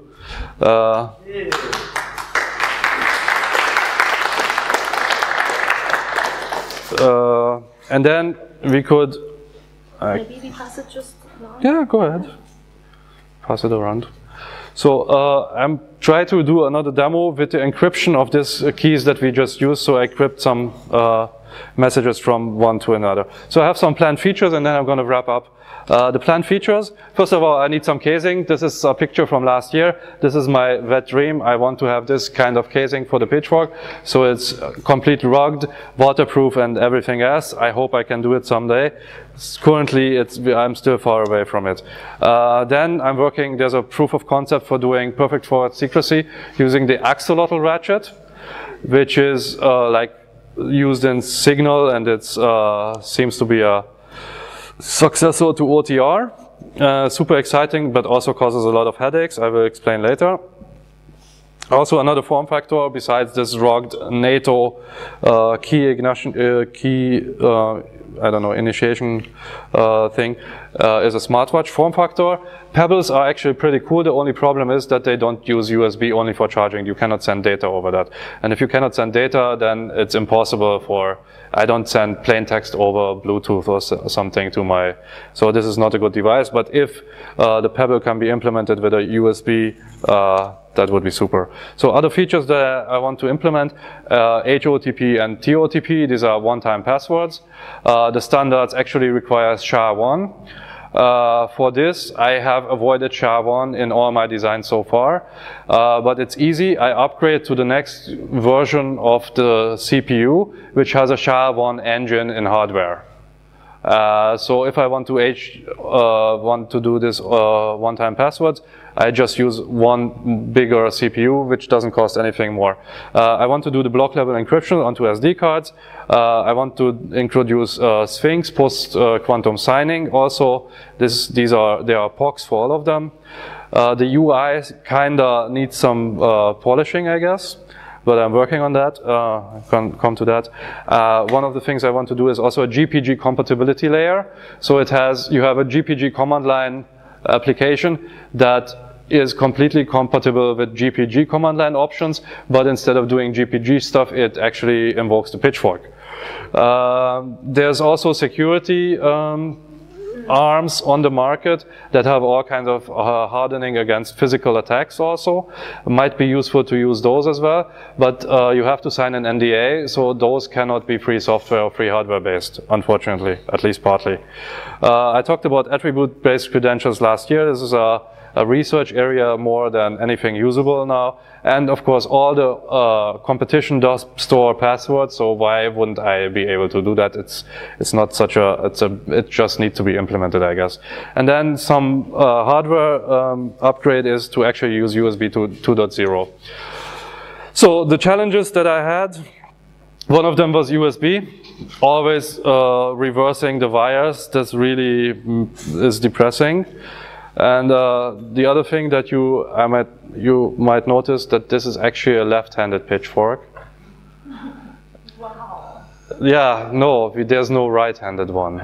Speaker 1: And then we could...
Speaker 3: Maybe we pass it just now?
Speaker 1: Yeah, go ahead. Pass it around. So I'm trying to do another demo with the encryption of these keys that we just used. So I crypt some messages from one to another. So I have some planned features, and then I'm going to wrap up. The planned features, first of all, I need some casing. This is a picture from last year. This is my wet dream. I want to have this kind of casing for the Pitchfork. So it's completely rugged, waterproof, and everything else. I hope I can do it someday. Currently, I'm still far away from it. Then I'm working, there's a proof of concept for doing perfect forward secrecy using the axolotl ratchet, which is like used in Signal, and it seems to be a successor to OTR. Super exciting, but also causes a lot of headaches. I will explain later. Also, another form factor besides this rugged NATO key ignition, initiation thing is a smartwatch form factor. Pebbles are actually pretty cool. The only problem is that they don't use USB only for charging. You cannot send data over that. And if you cannot send data, then it's impossible for, I don't send plain text over Bluetooth or something to my, so this is not a good device. But if the Pebble can be implemented with a USB, that would be super. So other features that I want to implement, HOTP and TOTP, these are one-time passwords. The standards actually require SHA-1. For this, I have avoided SHA-1 in all my designs so far, but it's easy. I upgrade to the next version of the CPU, which has a SHA-1 engine in hardware. So if I want to do this one-time passwords, I just use one bigger CPU, which doesn't cost anything more. I want to do the block level encryption onto SD cards. I want to introduce Sphinx post-quantum signing. Also, there are POCs for all of them. The UI kinda needs some polishing, I guess, but I'm working on that. I can come to that. One of the things I want to do is also a GPG compatibility layer. So you have a GPG command line application that is completely compatible with GPG command line options, but instead of doing GPG stuff, it actually invokes the Pitchfork. There's also security arms on the market that have all kinds of hardening against physical attacks also. It might be useful to use those as well, but you have to sign an NDA, so those cannot be free software or free hardware based, unfortunately, at least partly. I talked about attribute-based credentials last year. This is a research area more than anything usable now. And of course, all the competition does store passwords, so why wouldn't I be able to do that? It's not such it just needs to be implemented, I guess. And then some hardware upgrade is to actually use USB 2.0. So the challenges that I had, one of them was USB. Always reversing the wires, that's really is depressing. And the other thing that you might notice that this is actually a left-handed Pitchfork.
Speaker 3: Wow.
Speaker 1: Yeah, no, there's no right-handed one.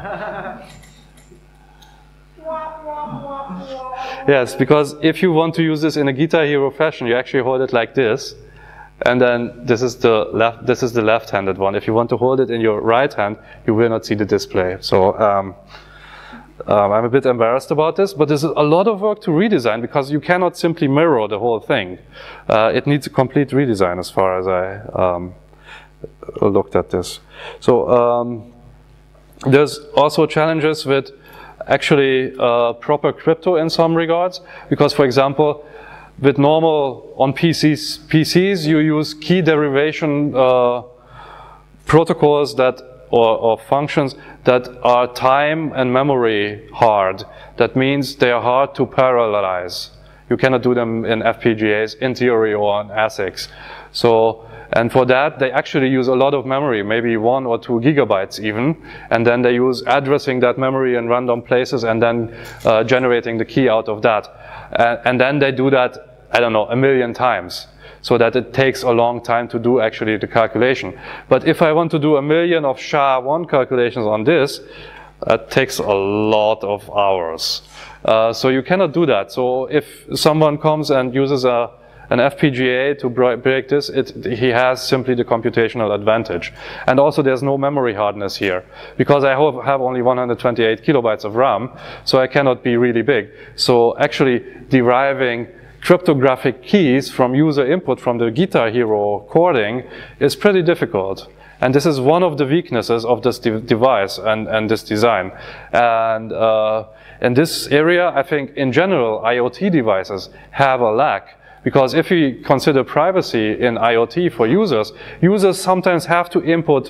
Speaker 1: Yes, because if you want to use this in a Guitar Hero fashion, you actually hold it like this, and then this is the left-handed one. If you want to hold it in your right hand, you will not see the display. So. I'm a bit embarrassed about this, but there's a lot of work to redesign because you cannot simply mirror the whole thing. It needs a complete redesign as far as I looked at this. So there's also challenges with actually proper crypto in some regards, because for example, with normal on PCs you use key derivation protocols or functions that are time and memory hard. That means they are hard to parallelize. You cannot do them in FPGAs in theory or on ASICs. So, and for that, they actually use a lot of memory, maybe 1 or 2 gigabytes even, and then they use addressing that memory in random places and then generating the key out of that. And then they do that, I don't know, 1,000,000 times, so that it takes a long time to do actually the calculation. But if I want to do 1,000,000 of SHA-1 calculations on this, that takes a lot of hours. So you cannot do that. So if someone comes and uses an FPGA to break this, he has simply the computational advantage. And also there's no memory hardness here, because I have only 128 kilobytes of RAM, so I cannot be really big. So actually deriving cryptographic keys from user input from the Guitar Hero coding is pretty difficult. And this is one of the weaknesses of this device and this design. And in this area, I think in general, IoT devices have a lack. Because if we consider privacy in IoT for users, users sometimes have to input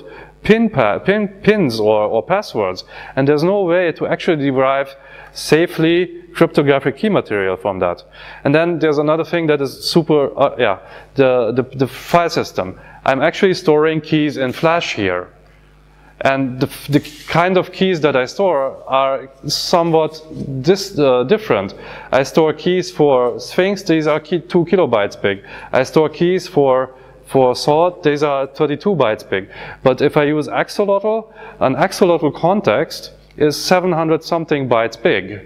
Speaker 1: pins or passwords. And there's no way to actually derive safely cryptographic key material from that. And then there's another thing that is super, the file system. I'm actually storing keys in Flash here. And the kind of keys that I store are somewhat different. I store keys for Sphinx, these are 2 kilobytes big. I store keys for Salt, these are 32 bytes big. But if I use axolotl, an axolotl context is 700 something bytes big.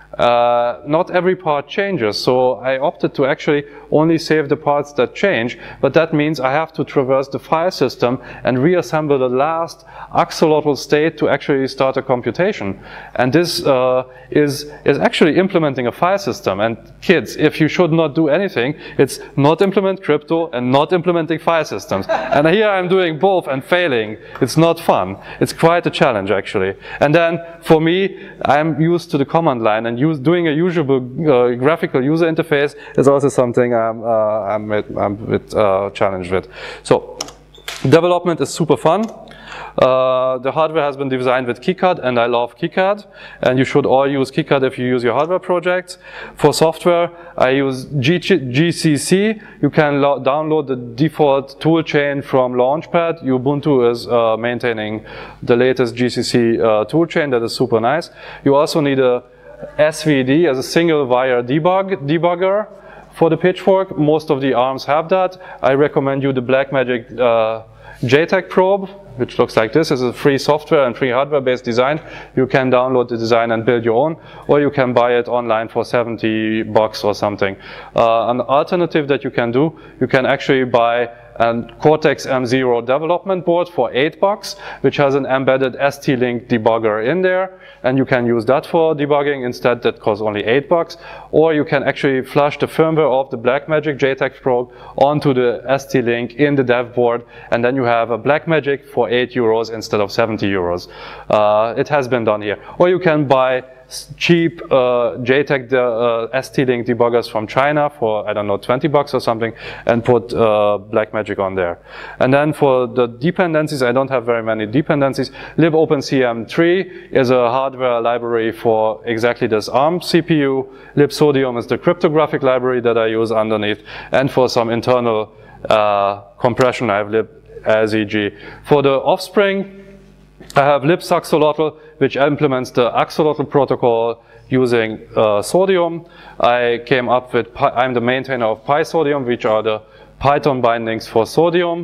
Speaker 1: Not every part changes, so I opted to actually only save the parts that change, but that means I have to traverse the file system and reassemble the last axolotl state to actually start a computation. And this is actually implementing a file system. And kids, if you should not do anything, it's not implement crypto and not implementing file systems. And here I'm doing both and failing. It's not fun. It's quite a challenge actually. And then for me, I'm used to the command line, and doing a usable graphical user interface is also something I'm a bit challenged with. So development is super fun. The hardware has been designed with KiCad, and I love KiCad. And you should all use KiCad if you use your hardware projects. For software, I use GCC. You can download the default toolchain from Launchpad. Ubuntu is maintaining the latest GCC toolchain that is super nice. You also need a SVD as a single wire debugger for the Pitchfork. Most of the ARMs have that. I recommend you the Blackmagic JTAG probe, which looks like this. It's a free software and free hardware based design. You can download the design and build your own, or you can buy it online for $70 or something. An alternative that you can do, you can actually buy a Cortex M0 development board for $8, which has an embedded ST-Link debugger in there, and you can use that for debugging instead. That costs only $8. Or you can actually flush the firmware of the Blackmagic JTAG probe onto the ST-Link in the dev board, and then you have a Blackmagic for €8 instead of 70 euros. It has been done here. Or you can buy cheap JTAG ST-Link debuggers from China for, I don't know, $20 or something, and put Blackmagic on there. And then for the dependencies, I don't have very many dependencies. libopencm3 is a hardware library for exactly this ARM CPU. libsodium is the cryptographic library that I use underneath. And for some internal compression, I have libseg. For the offspring, I have libsaxolotl, which implements the axolotl protocol using sodium. I came up with, I'm the maintainer of PySodium, which are the Python bindings for sodium.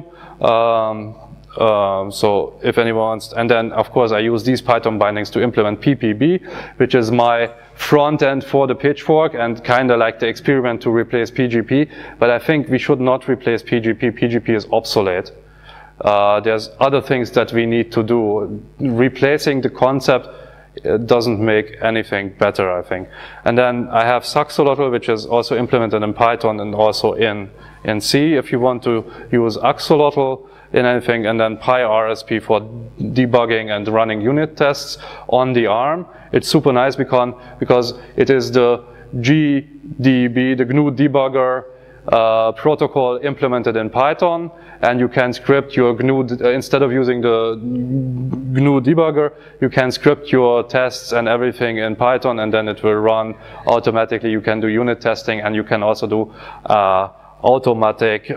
Speaker 1: So if anyone wants, and then of course I use these Python bindings to implement PPB, which is my front end for the Pitchfork, and kind of like the experiment to replace PGP. But I think we should not replace PGP. PGP is obsolete. There's other things that we need to do. Replacing the concept doesn't make anything better, I think. And then I have Saxolotl, which is also implemented in Python and also in C if you want to use Axolotl in anything. And then PyRSP for debugging and running unit tests on the ARM. It's super nice because it is the GDB, the GNU debugger, protocol implemented in Python, and you can script your GNU, instead of using the GNU debugger, you can script your tests and everything in Python, and then it will run automatically. You can do unit testing, and you can also do automatic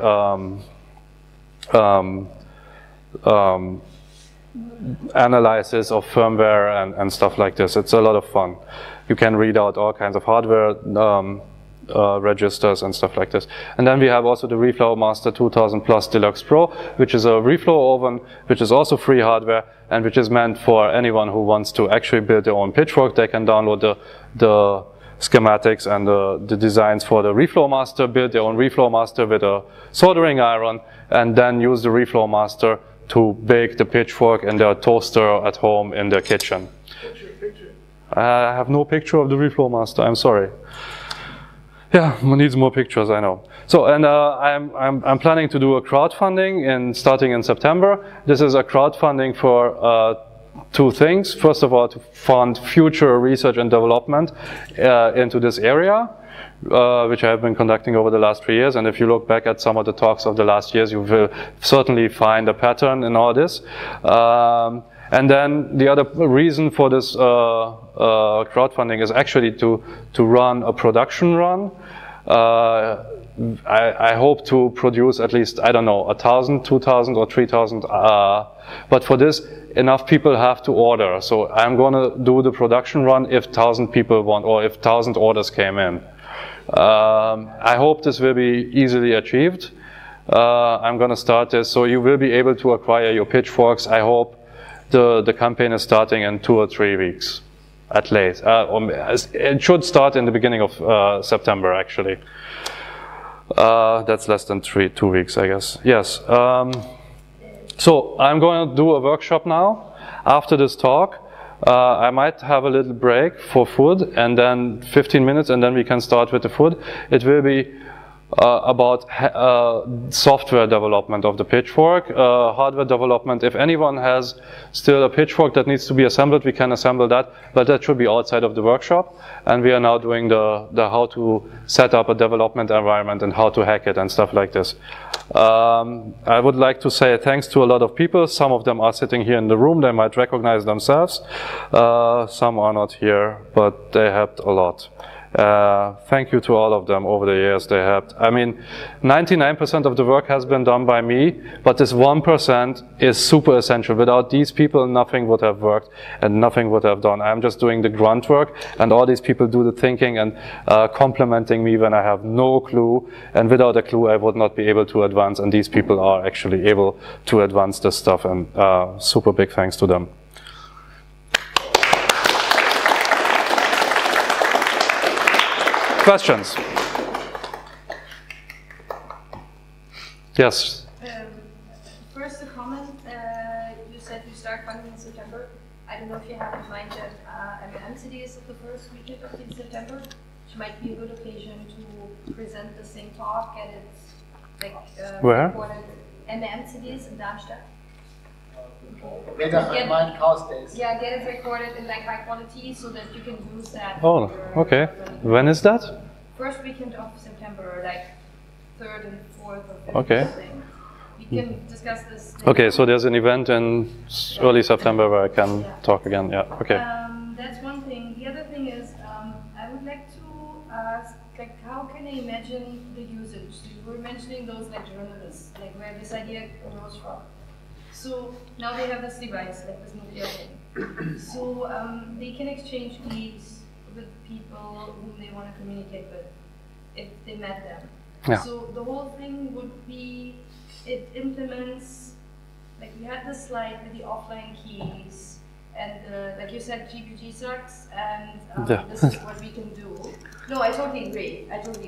Speaker 1: analysis of firmware and stuff like this. It's a lot of fun. You can read out all kinds of hardware registers and stuff like this. And then we have also the Reflow Master 2000 Plus Deluxe Pro, which is a reflow oven, which is also free hardware, and which is meant for anyone who wants to actually build their own Pitchfork. They can download the schematics and the designs for the Reflow Master, build their own Reflow Master with a soldering iron, and then use the Reflow Master to bake the Pitchfork in their toaster at home in their kitchen.
Speaker 4: Picture.
Speaker 1: I have no picture of the Reflow Master, I'm sorry. Yeah, one needs more pictures, I know. So, and I'm planning to do a crowdfunding starting in September. This is a crowdfunding for two things. First of all, to fund future research and development into this area, which I have been conducting over the last 3 years. And if you look back at some of the talks of the last years, you will certainly find a pattern in all this. And then the other reason for this crowdfunding is actually to run a production run. I hope to produce at least, I don't know, 1,000, 2,000 or 3,000. But for this, enough people have to order. So I'm going to do the production run if 1,000 people want, or if 1,000 orders came in. I hope this will be easily achieved. I'm going to start this, so you will be able to acquire your Pitchforks. I hope the campaign is starting in 2 or 3 weeks, at least. It should start in the beginning of September, actually. That's less than 2 weeks, I guess. Yes. So I'm going to do a workshop now. After this talk, I might have a little break for food, and then 15 minutes, and then we can start with the food. It will be about software development of the Pitchfork, hardware development. If anyone has still a Pitchfork that needs to be assembled, we can assemble that, but that should be outside of the workshop. And we are now doing the how to set up a development environment and how to hack it and stuff like this. I would like to say thanks to a lot of people. Some of them are sitting here in the room. They might recognize themselves. Some are not here, but they helped a lot. Thank you to all of them over the years. They helped. I mean, 99% of the work has been done by me, but this 1% is super essential. Without these people, nothing would have worked and nothing would have done. I'm just doing the grunt work, and all these people do the thinking and complimenting me when I have no clue. And without a clue, I would not be able to advance. And these people are actually able to advance this stuff, and super big thanks to them. Questions? Yes.
Speaker 3: First, a comment. You said you start funding in September. I don't know if you have in mind that M&M City is the first weekend of September, which might be a good occasion to present the same talk, get it
Speaker 1: where?
Speaker 3: recorded. M&M Cities in Darmstadt.
Speaker 4: Yeah,
Speaker 3: get it recorded in like high quality so that you can use that.
Speaker 1: Oh, okay. When is that?
Speaker 3: First weekend of September, like 3rd and 4th or 5th.
Speaker 1: Okay.
Speaker 3: We can discuss this.
Speaker 1: Okay, so there's an event in early September where I can talk again. Yeah. Okay.
Speaker 3: That's one thing. The other thing is, I would like to ask, like, how can I imagine the usage? So you were mentioning those like journalists, like where this idea arose from. So now they have this device, like this nuclear thing. So they can exchange keys with people whom they want to communicate with, if they met them.
Speaker 1: Yeah.
Speaker 3: So the whole thing would be, it implements, like we had this slide with the offline keys, and like you said, GPG sucks, and this is what we can do. No, I totally agree.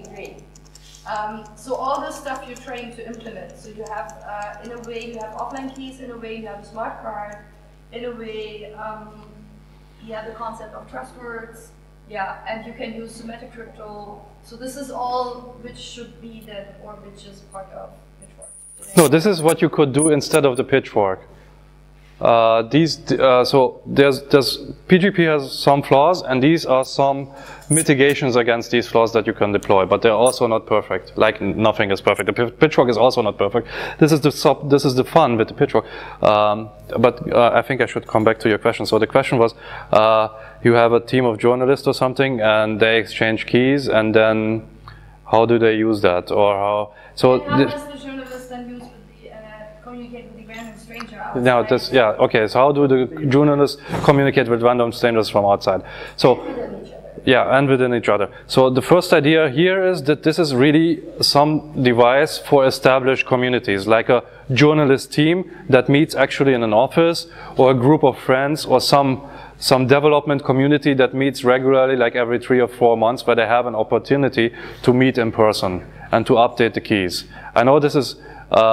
Speaker 3: So all this stuff you're trying to implement. So you have, in a way, you have offline keys. In a way, you have a smart card. In a way, you have the concept of trust words. Yeah, and you can use symmetric crypto. So this is all which should be that, or which is part of Pitchfork.
Speaker 1: No, this is what you could do instead of the Pitchfork. So there's PGP has some flaws, and these are some mitigations against these flaws that you can deploy, but they're also not perfect. Like nothing is perfect. The Pitchfork is also not perfect. This is the fun with the Pitchfork. But I think I should come back to your question. So the question was, you have a team of journalists or something, and they exchange keys, and then how do they use that, or how? So
Speaker 3: and how does the journalist then use communicate with the random stranger outside?
Speaker 1: Now this, yeah, okay. So how do the journalists communicate with random strangers from outside? So,
Speaker 3: Within each other.
Speaker 1: yeah, and within each other. So the first idea here is that this is really some device for established communities, like a journalist team that meets actually in an office, or a group of friends, or some development community that meets regularly, like every 3 or 4 months, where they have an opportunity to meet in person and to update the keys. I know this is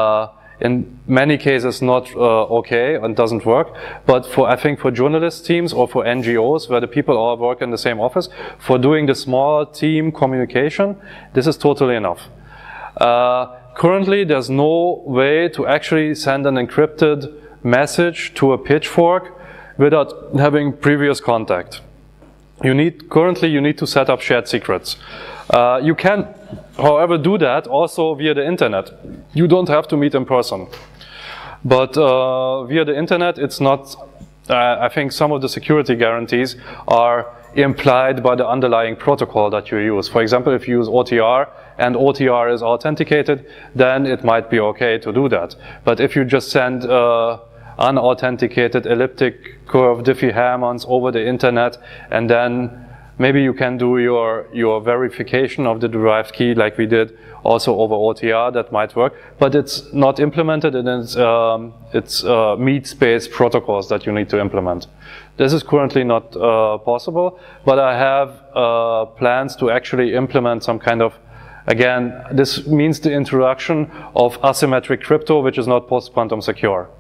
Speaker 1: in many cases not okay and doesn't work, but I think for journalist teams or for NGOs where the people all work in the same office, for doing the small team communication, this is totally enough. Currently there's no way to actually send an encrypted message to a Pitchfork without having previous contact. Currently you need to set up shared secrets. You can, however, do that also via the internet. You don't have to meet in person. But via the internet, it's not, I think some of the security guarantees are implied by the underlying protocol that you use. For example, if you use OTR and OTR is authenticated, then it might be okay to do that. But if you just send unauthenticated elliptic curve Diffie-Hellmans over the internet, and then maybe you can do your verification of the derived key like we did also over OTR, that might work, but it's not implemented, and it's meat space protocols that you need to implement. This is currently not possible, but I have plans to actually implement some kind of, again, this means the introduction of asymmetric crypto, which is not post-quantum secure.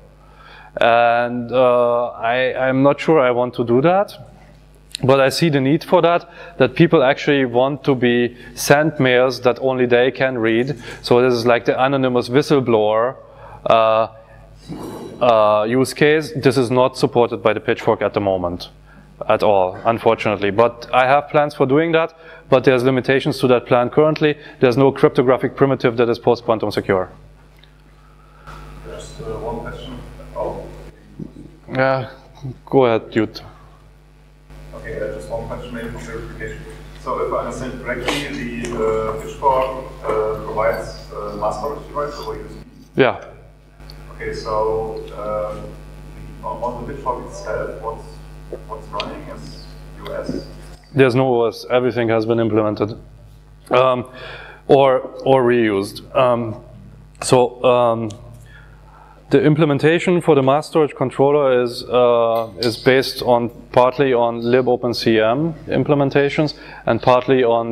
Speaker 1: And I'm not sure I want to do that. But I see the need for that people actually want to be sent mails that only they can read. So this is like the anonymous whistleblower use case. This is not supported by the Pitchfork at the moment at all, unfortunately. But I have plans for doing that, but there's limitations to that plan currently. There's no cryptographic primitive that is post-quantum secure.
Speaker 5: Just one question. Oh.
Speaker 1: Yeah, go ahead, dude.
Speaker 5: Okay, just one question maybe for clarification. So if I understand correctly, the Pitchfork provides mass storage device over USB?
Speaker 1: Yeah.
Speaker 5: Okay, so on the Pitchfork itself, what's running is US?
Speaker 1: There's no OS. Everything has been implemented or reused. The implementation for the mass storage controller is based on partly on libOpenCM implementations and partly on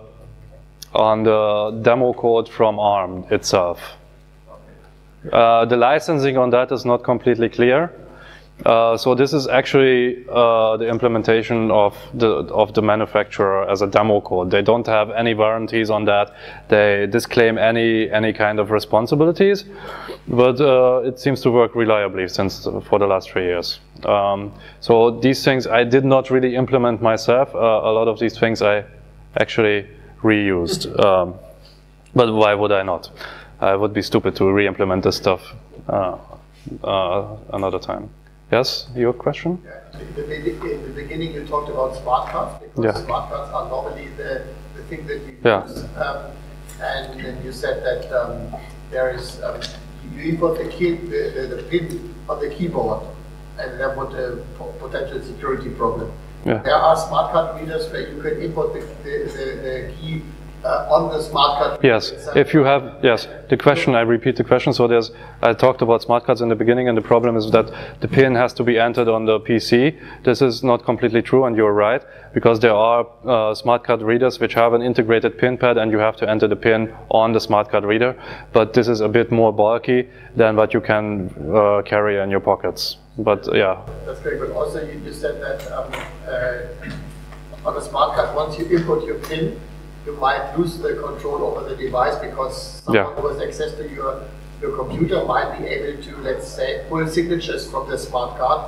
Speaker 1: the demo code from ARM itself. The licensing on that is not completely clear. So this is actually the implementation of the manufacturer as a demo code. They don't have any warranties on that. They disclaim any kind of responsibilities, but it seems to work reliably for the last 3 years. So these things I did not really implement myself. A lot of these things I actually reused. But why would I not? I would be stupid to re-implement this stuff another time. Yes, your question?
Speaker 6: Yeah. In the beginning you talked about smart cards, because smart cards are normally the thing that you use. And then you said that there is, you import the pin on the keyboard, and that would a potential security problem. Yeah. There are smart card readers where you can import the key on the smart card.
Speaker 1: Yes, if you have, yes, the question, I repeat the question. So I talked about smart cards in the beginning, and the problem is that the pin has to be entered on the PC. This is not completely true, and you're right, because there are smart card readers which have an integrated pin pad, and you have to enter the pin on the smart card reader. But this is a bit more bulky than what you can carry in your pockets. But yeah.
Speaker 6: That's very good. Also, you said that on a smart card, once you input your pin, you might lose the control over the device because someone who has access to your your computer might be able to, let's say, pull signatures from the smart card.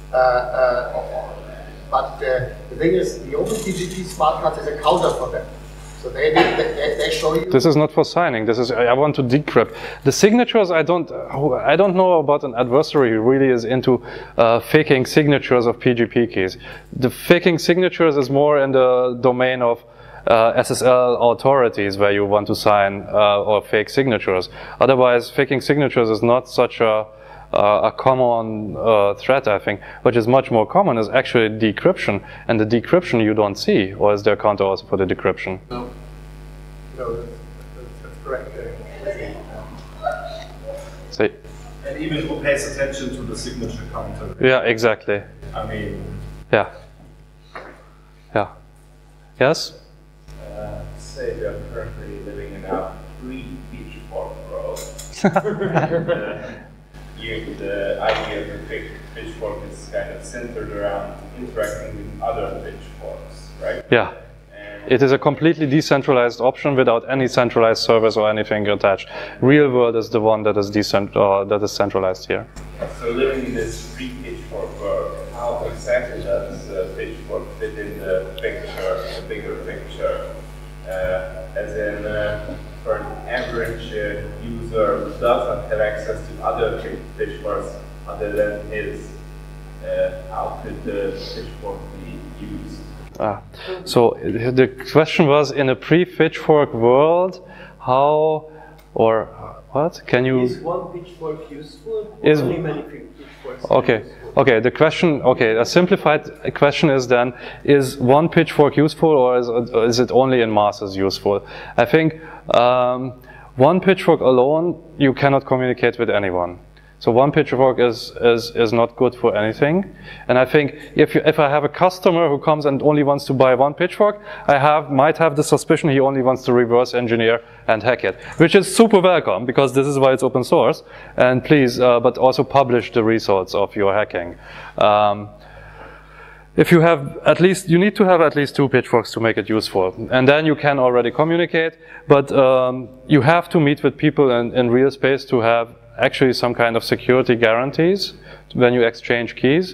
Speaker 6: But the thing is, the OpenPGP smart card is a counter for them. So they show you.
Speaker 1: This is not for signing. This is I want to decrypt the signatures. I don't know about an adversary who really is into faking signatures of PGP keys. The faking signatures is more in the domain of SSL authorities where you want to sign or fake signatures. Otherwise, faking signatures is not such a common threat, I think. Which is much more common is actually decryption, and the decryption you don't see. Or is there a counter also for the decryption?
Speaker 6: No, that's correct.
Speaker 1: See.
Speaker 5: And even who pays attention to the signature counter?
Speaker 1: Yeah, exactly.
Speaker 5: I mean.
Speaker 1: Yeah. Yeah. Yes.
Speaker 7: Say we are currently living in a pre-Pitchfork world. The idea of the Pitchfork is kind of centered around interacting with other Pitchforks, right?
Speaker 1: Yeah. And it is a completely decentralized option without any centralized service or anything attached. Real world is the one that is that is centralized here.
Speaker 7: So living in this pre-Pitchfork world, how exactly does Pitchfork fit in the picture, the bigger picture? As in, for an average user who does not have access to other Pitchforks other than his, how could the Pitchfork be used?
Speaker 1: So the question was, in a pre-Pitchfork world, how or what? Can you?
Speaker 2: Is one Pitchfork useful? Or only many Pitchforks?
Speaker 1: Okay. Okay, the question, a simplified question is then, is one Pitchfork useful or is it only in masses useful? I think one Pitchfork alone, you cannot communicate with anyone. So one Pitchfork is not good for anything. And I think if I have a customer who comes and only wants to buy one Pitchfork, I might have the suspicion he only wants to reverse engineer and hack it, which is super welcome because this is why it's open source. And please, but also publish the results of your hacking. If you have you need to have at least 2 Pitchforks to make it useful. And then you can already communicate, but you have to meet with people in real space to have actually some kind of security guarantees when you exchange keys.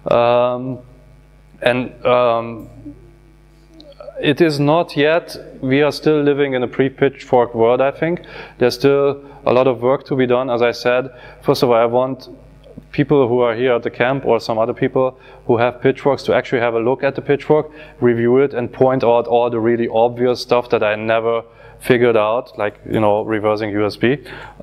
Speaker 1: It is not yet, we are still living in a pre-Pitchfork world, I think. There's still a lot of work to be done, as I said. First of all, I want people who are here at the camp or some other people who have Pitchforks to actually have a look at the Pitchfork, review it, and point out all the really obvious stuff that I never figured out, like, you know, reversing USB.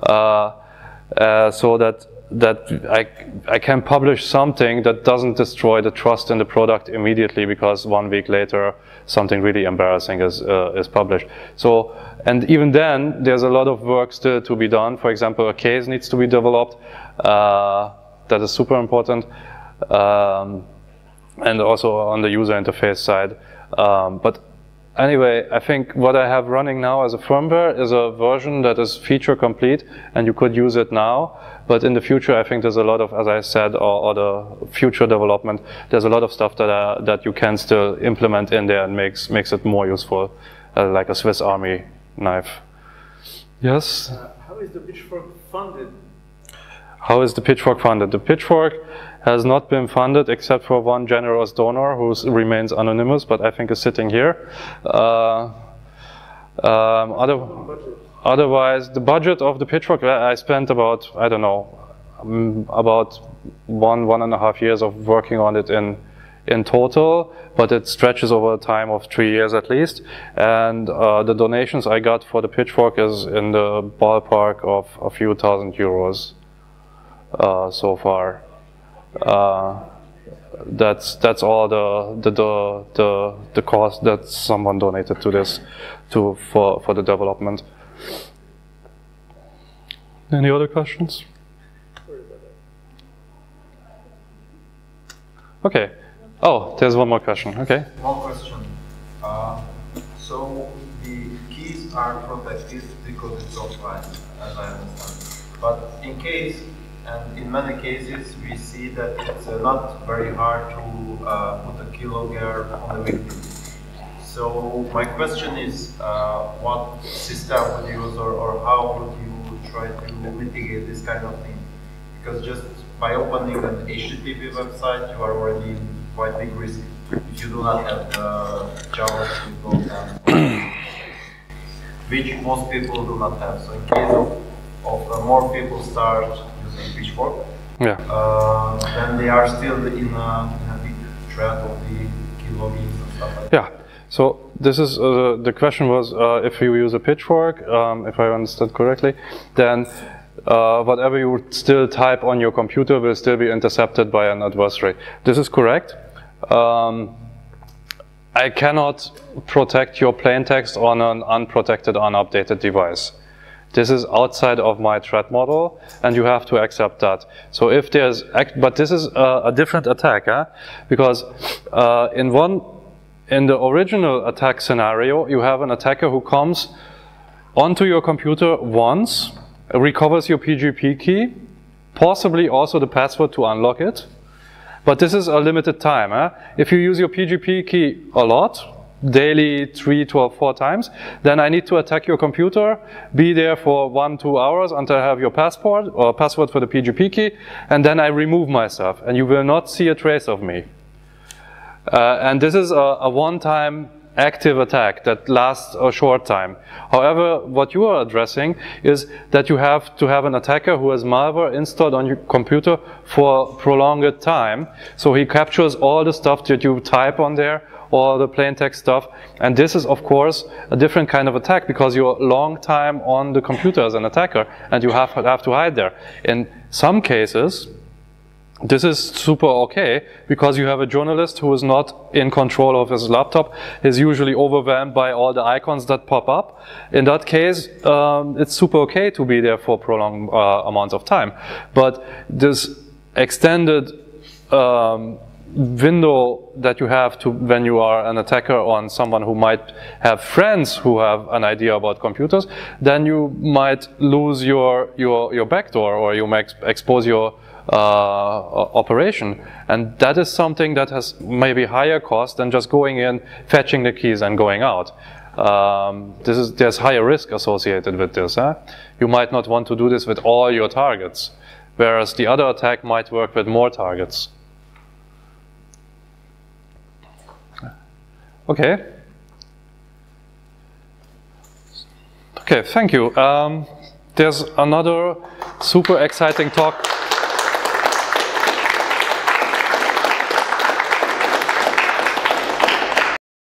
Speaker 1: So that I can publish something that doesn't destroy the trust in the product immediately because 1 week later something really embarrassing is published. So, and even then there's a lot of work still to be done. For example, a case needs to be developed. That is super important. And also on the user interface side. But anyway, I think what I have running now as a firmware is a version that is feature complete and you could use it now. But in the future, I think there's a lot of, as I said, or the future development, there's a lot of stuff that you can still implement in there and makes it more useful, like a Swiss Army knife. Yes?
Speaker 2: How is the Pitchfork funded?
Speaker 1: How is the Pitchfork funded? The Pitchfork has not been funded except for one generous donor who remains anonymous, but I think is sitting here. Otherwise, the budget of the Pitchfork, I spent about, I don't know, about 1.5 years of working on it in total, but it stretches over a time of 3 years at least. And the donations I got for the Pitchfork is in the ballpark of a few thousand euros so far. That's all the cost that someone donated to this for the development. Any other questions? Okay. Oh, there's one more question. Okay.
Speaker 8: One question. So the keys are protected because it's offline, as I understand. But in many cases, we see that it's not very hard to put a keylogger on the victim. So my question is, what system would you use, or how would you try to mitigate this kind of thing. Because just by opening an HTTP website, you are already in quite big risk if you do not have the JavaScript which most people do not have. So in case of more people start using Pitchfork,
Speaker 1: yeah.
Speaker 8: Then they are still in a big threat of the keyloggings and stuff like that.
Speaker 1: Yeah. So this is the question was if you use a Pitchfork, if I understood correctly, then whatever you would still type on your computer will still be intercepted by an adversary. This is correct. I cannot protect your plain text on an unprotected, unupdated device. This is outside of my threat model, and you have to accept that. So if there's, but this is a different attack, because in the original attack scenario, you have an attacker who comes onto your computer once, recovers your PGP key, possibly also the password to unlock it. But this is a limited time. If you use your PGP key a lot, daily 3 to 4 times, then I need to attack your computer, be there for 1-2 hours until I have your passport or password for the PGP key, and then I remove myself, and you will not see a trace of me. And this is a one-time active attack that lasts a short time. However, what you are addressing is that you have to have an attacker who has malware installed on your computer for a prolonged time. So he captures all the stuff that you type on there, all the plain text stuff. And this is, of course, a different kind of attack because you're a long time on the computer as an attacker and you have to hide there. In some cases, this is super okay because you have a journalist who is not in control of his laptop, is usually overwhelmed by all the icons that pop up. In that case, it's super okay to be there for prolonged amounts of time. But this extended window that you have to when you are an attacker on someone who might have friends who have an idea about computers, then you might lose your backdoor, or you might expose your operation, and that is something that has maybe higher cost than just going in, fetching the keys and going out. There's higher risk associated with this. You might not want to do this with all your targets, whereas the other attack might work with more targets. Okay. Okay, thank you. There's another super exciting talk